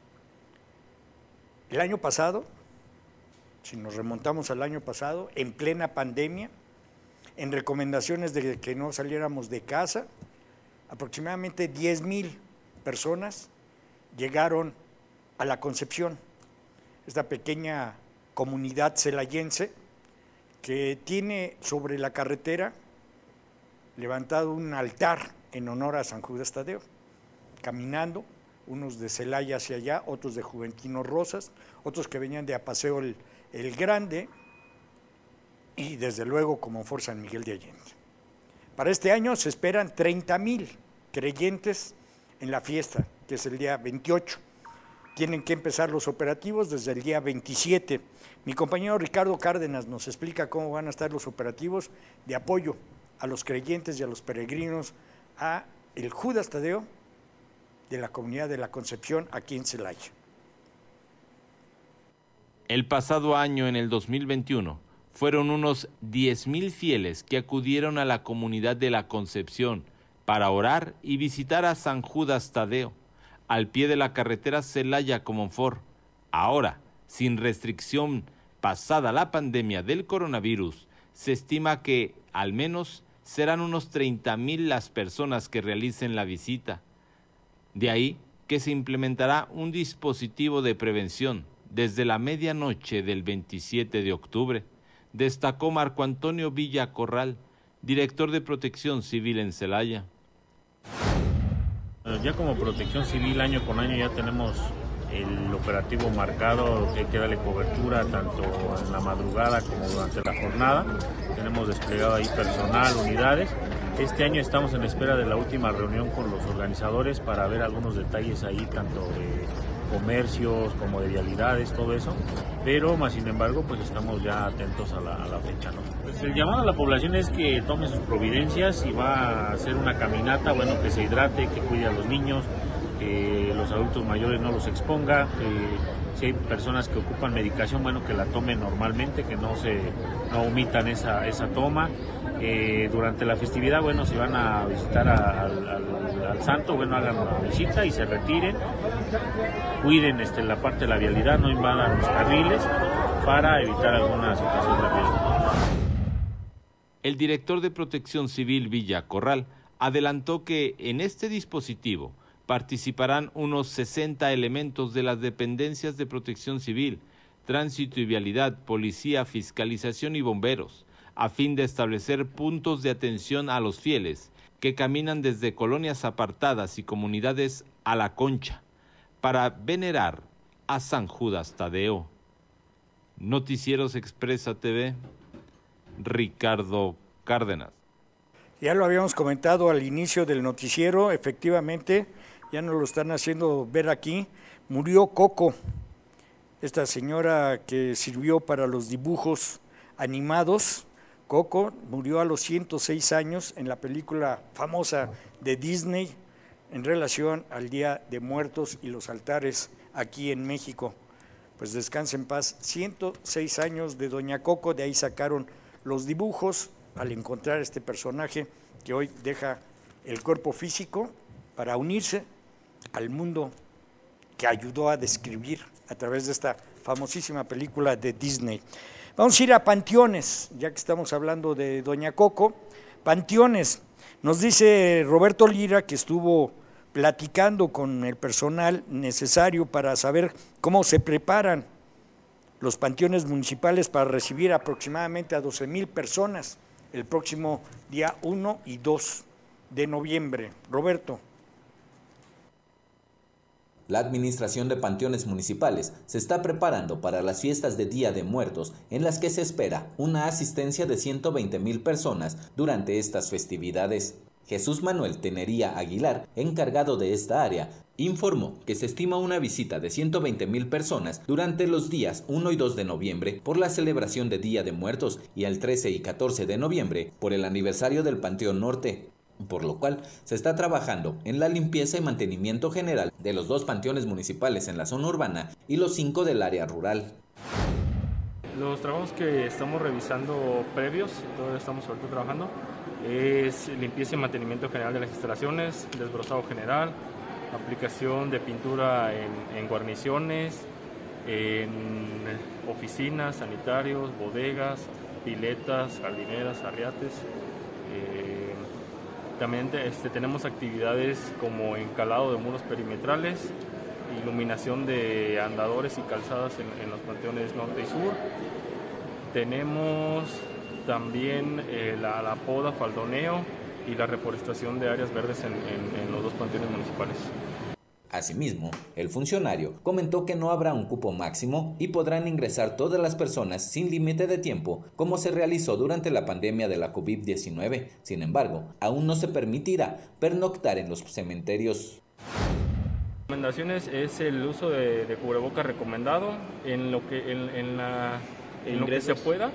El año pasado, si nos remontamos al año pasado, en plena pandemia, en recomendaciones de que no saliéramos de casa, aproximadamente 10,000 personas llegaron a la Concepción, esta pequeña comunidad celayense que tiene sobre la carretera levantado un altar en honor a San Judas Tadeo, caminando, unos de Celaya hacia allá, otros de Juventino Rosas, otros que venían de Apaseo el Grande, y desde luego Comonfort San Miguel de Allende. Para este año se esperan 30,000 creyentes en la fiesta, que es el día 28. Tienen que empezar los operativos desde el día 27. Mi compañero Ricardo Cárdenas nos explica cómo van a estar los operativos de apoyo a los creyentes y a los peregrinos a el Judas Tadeo de la comunidad de la Concepción aquí en Celaya. El pasado año, en el 2021, fueron unos 10,000 fieles que acudieron a la comunidad de la Concepción para orar y visitar a San Judas Tadeo, al pie de la carretera Celaya-Comonfort. Ahora, sin restricción pasada la pandemia del coronavirus, se estima que al menos serán unos 30,000 las personas que realicen la visita. De ahí que se implementará un dispositivo de prevención desde la medianoche del 27 de octubre. Destacó Marco Antonio Villa Corral, director de Protección Civil en Celaya. Ya como Protección Civil, año con año ya tenemos el operativo marcado, que hay que darle cobertura tanto en la madrugada como durante la jornada. Tenemos desplegado ahí personal, unidades. Este año estamos en espera de la última reunión con los organizadores para ver algunos detalles ahí, tanto de comercios como de vialidades, todo eso, pero más sin embargo pues estamos ya atentos a la fecha, ¿no? Pues el llamado a la población es que tome sus providencias, si va a hacer una caminata, bueno, que se hidrate, que cuide a los niños, que los adultos mayores no los exponga, que si hay personas que ocupan medicación, bueno, que la tomen normalmente, que no omitan esa toma. Durante la festividad, bueno, si van a visitar al santo, bueno, hagan la visita y se retiren, cuiden la parte de la vialidad, no invadan los carriles para evitar alguna situación de riesgo. El director de Protección Civil Villa Corral adelantó que en este dispositivo participarán unos 60 elementos de las dependencias de Protección Civil, Tránsito y Vialidad, Policía, Fiscalización y Bomberos, a fin de establecer puntos de atención a los fieles que caminan desde colonias apartadas y comunidades a La Concha para venerar a San Judas Tadeo. Noticieros Expresa TV, Ricardo Cárdenas. Ya lo habíamos comentado al inicio del noticiero, efectivamente, ya nos lo están haciendo ver aquí, murió Coco, esta señora que sirvió para los dibujos animados. Coco murió a los 106 años en la película famosa de Disney en relación al Día de Muertos y los altares aquí en México. Pues descanse en paz, 106 años de Doña Coco, de ahí sacaron los dibujos al encontrar este personaje que hoy deja el cuerpo físico para unirse al mundo que ayudó a describir a través de esta famosísima película de Disney. Vamos a ir a panteones, ya que estamos hablando de Doña Coco. Panteones, nos dice Roberto Lira que estuvo platicando con el personal necesario para saber cómo se preparan los panteones municipales para recibir aproximadamente a 12,000 personas el próximo día 1 y 2 de noviembre. Roberto. La Administración de Panteones Municipales se está preparando para las fiestas de Día de Muertos, en las que se espera una asistencia de 120,000 personas durante estas festividades. Jesús Manuel Tenería Aguilar, encargado de esta área, informó que se estima una visita de 120,000 personas durante los días 1 y 2 de noviembre por la celebración de Día de Muertos y el 13 y 14 de noviembre por el aniversario del Panteón Norte, por lo cual se está trabajando en la limpieza y mantenimiento general de los 2 panteones municipales en la zona urbana y los 5 del área rural. Los trabajos que estamos revisando previos, todavía estamos ahorita trabajando, es limpieza y mantenimiento general de las instalaciones, desbrozado general, aplicación de pintura en guarniciones, en oficinas, sanitarios, bodegas, piletas, jardineras, arriates. También tenemos actividades como encalado de muros perimetrales, iluminación de andadores y calzadas en los panteones norte y sur. Tenemos también la poda, faldoneo y la reforestación de áreas verdes en los 2 panteones municipales. Asimismo, el funcionario comentó que no habrá un cupo máximo y podrán ingresar todas las personas sin límite de tiempo, como se realizó durante la pandemia de la COVID-19. Sin embargo, aún no se permitirá pernoctar en los cementerios. Recomendaciones es el uso de cubrebocas recomendado en lo que se pueda,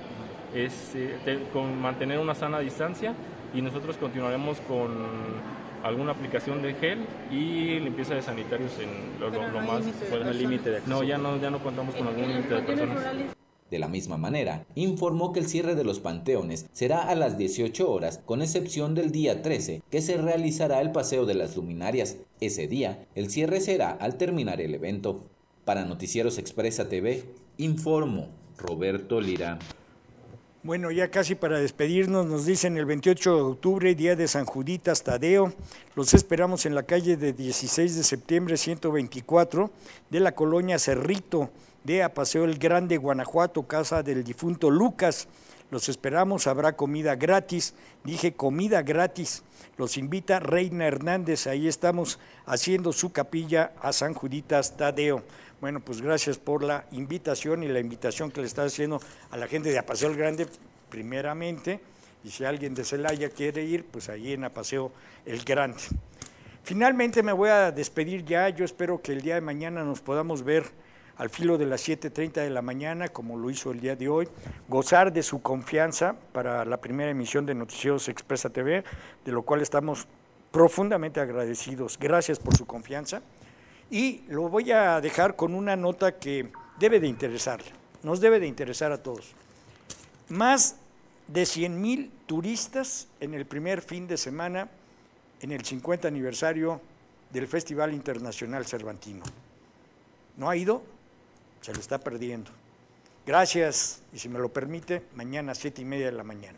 con mantener una sana distancia, y nosotros continuaremos con alguna aplicación de gel y limpieza de sanitarios en lo más fuera del límite de acceso. Ya no contamos con algún límite de personas. De la misma manera, informó que el cierre de los panteones será a las 18 horas, con excepción del día 13, que se realizará el paseo de las luminarias. Ese día, el cierre será al terminar el evento. Para Noticieros Expresa TV, informó Roberto Lira. Bueno, ya casi para despedirnos, nos dicen el 28 de octubre, día de San Juditas Tadeo. Los esperamos en la calle de 16 de septiembre 124 de la colonia Cerrito de Apaseo el Grande, Guanajuato, casa del difunto Lucas. Los esperamos, habrá comida gratis, dije comida gratis. Los invita Reina Hernández, ahí estamos haciendo su capilla a San Juditas Tadeo. Bueno, pues gracias por la invitación y la invitación que le está haciendo a la gente de Apaseo el Grande, primeramente, y si alguien de Celaya quiere ir, pues ahí en Apaseo el Grande. Finalmente me voy a despedir ya, yo espero que el día de mañana nos podamos ver al filo de las 7:30 de la mañana, como lo hizo el día de hoy, gozar de su confianza para la primera emisión de Noticieros Expresa TV, de lo cual estamos profundamente agradecidos. Gracias por su confianza. Y lo voy a dejar con una nota que debe de interesarle, nos debe de interesar a todos. Más de 100,000 turistas en el primer fin de semana en el 50 aniversario del Festival Internacional Cervantino. ¿No ha ido? Se lo está perdiendo. Gracias, y si me lo permite, mañana 7:30 de la mañana.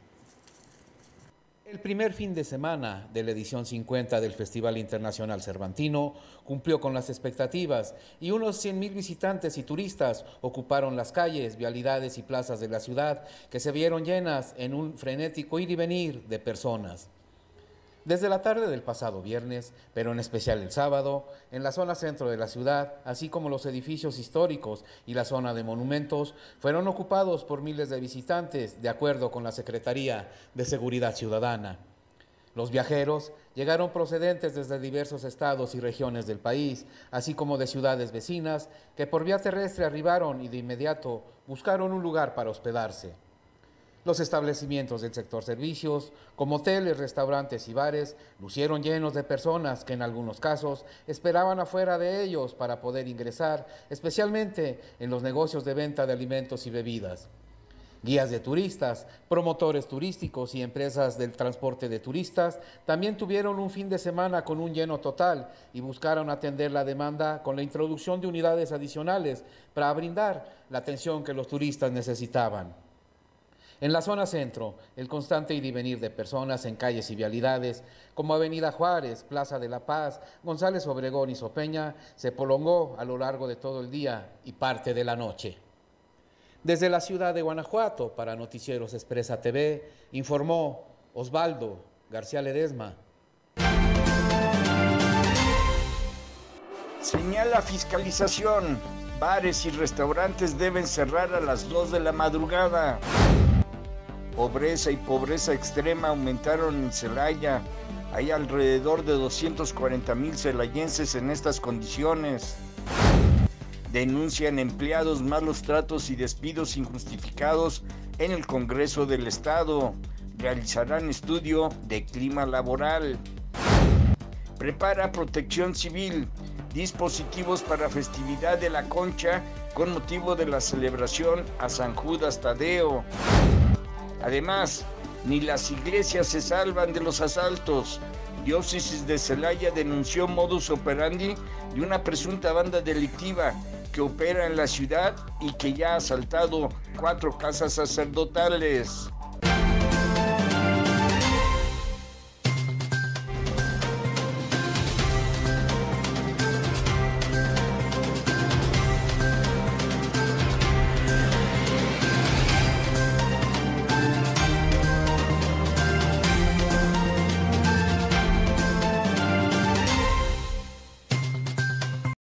El primer fin de semana de la edición 50 del Festival Internacional Cervantino cumplió con las expectativas y unos 100,000 visitantes y turistas ocuparon las calles, vialidades y plazas de la ciudad, que se vieron llenas en un frenético ir y venir de personas. Desde la tarde del pasado viernes, pero en especial el sábado, en la zona centro de la ciudad, así como los edificios históricos y la zona de monumentos, fueron ocupados por miles de visitantes, de acuerdo con la Secretaría de Seguridad Ciudadana. Los viajeros llegaron procedentes desde diversos estados y regiones del país, así como de ciudades vecinas, que por vía terrestre arribaron y de inmediato buscaron un lugar para hospedarse. Los establecimientos del sector servicios, como hoteles, restaurantes y bares, lucieron llenos de personas que en algunos casos esperaban afuera de ellos para poder ingresar, especialmente en los negocios de venta de alimentos y bebidas. Guías de turistas, promotores turísticos y empresas del transporte de turistas también tuvieron un fin de semana con un lleno total y buscaron atender la demanda con la introducción de unidades adicionales para brindar la atención que los turistas necesitaban. En la zona centro, el constante ir y venir de personas en calles y vialidades, como Avenida Juárez, Plaza de la Paz, González Obregón y Sopeña, se prolongó a lo largo de todo el día y parte de la noche. Desde la ciudad de Guanajuato, para Noticieros Expresa TV, informó Osvaldo García Ledesma. Señala fiscalización. Bares y restaurantes deben cerrar a las 2 de la madrugada. Pobreza y pobreza extrema aumentaron en Celaya. Hay alrededor de 240,000 celayenses en estas condiciones. Denuncian empleados malos tratos y despidos injustificados en el Congreso del Estado. Realizarán estudio de clima laboral. Prepara Protección Civil dispositivos para festividad de la Concha con motivo de la celebración a San Judas Tadeo. Además, ni las iglesias se salvan de los asaltos. Diócesis de Celaya denunció modus operandi de una presunta banda delictiva que opera en la ciudad y que ya ha asaltado 4 casas sacerdotales.